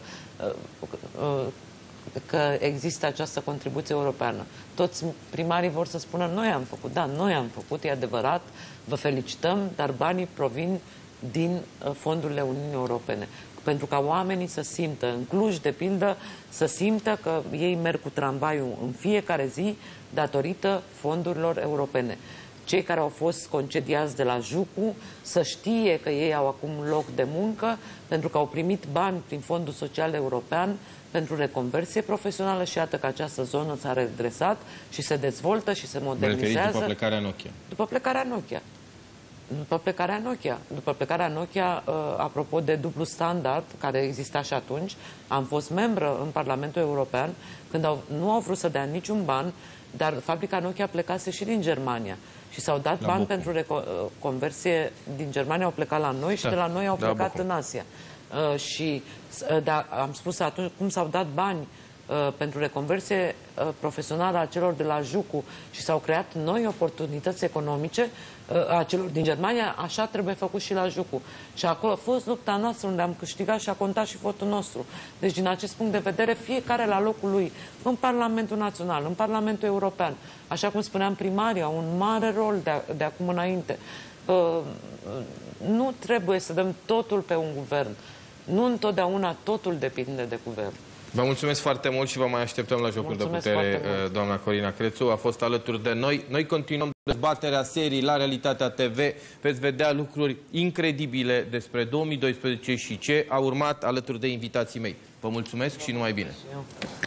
că există această contribuție europeană. Toți primarii vor să spună, noi am făcut. Da, noi am făcut, e adevărat, vă felicităm, dar banii provin din fondurile Uniunii Europene. Pentru ca oamenii să simtă, în Cluj, de pildă, să simtă că ei merg cu tramvaiul în fiecare zi datorită fondurilor europene. Cei care au fost concediați de la Jucu să știe că ei au acum loc de muncă pentru că au primit bani prin Fondul Social European pentru reconversie profesională și iată că această zonă s-a redresat și se dezvoltă și se modernizează. După plecarea Nokia. După plecarea Nokia. După plecarea Nokia. După plecarea Nokia, uh, apropo de dublu standard, care exista și atunci, am fost membră în Parlamentul European când au, nu au vrut să dea niciun ban, dar fabrica Nokia plecase și din Germania. Și s-au dat la bani Bochum. pentru reconversie din Germania, au plecat la noi și da, de la noi au da, plecat Bochum. în Asia. Uh, și uh, da, am spus atunci cum s-au dat bani uh, pentru reconversie uh, profesională a celor de la Jucu și s-au creat noi oportunități economice uh, a celor din Germania, așa trebuie făcut și la Jucu. Și acolo a fost lupta noastră unde am câștigat și a contat și votul nostru. Deci din acest punct de vedere, fiecare la locul lui, în Parlamentul Național, în Parlamentul European, așa cum spuneam, primarii au un mare rol de, de acum înainte. Uh, nu trebuie să dăm totul pe un guvern. Nu întotdeauna totul depinde de guvern. Vă mulțumesc foarte mult și vă mai așteptăm la Jocuri mulțumesc de Putere, doamna Corina Crețu. A fost alături de noi. Noi continuăm dezbaterea serii la Realitatea T V. Veți vedea lucruri incredibile despre două mii doisprezece și ce a urmat alături de invitații mei. Vă mulțumesc și numai bine!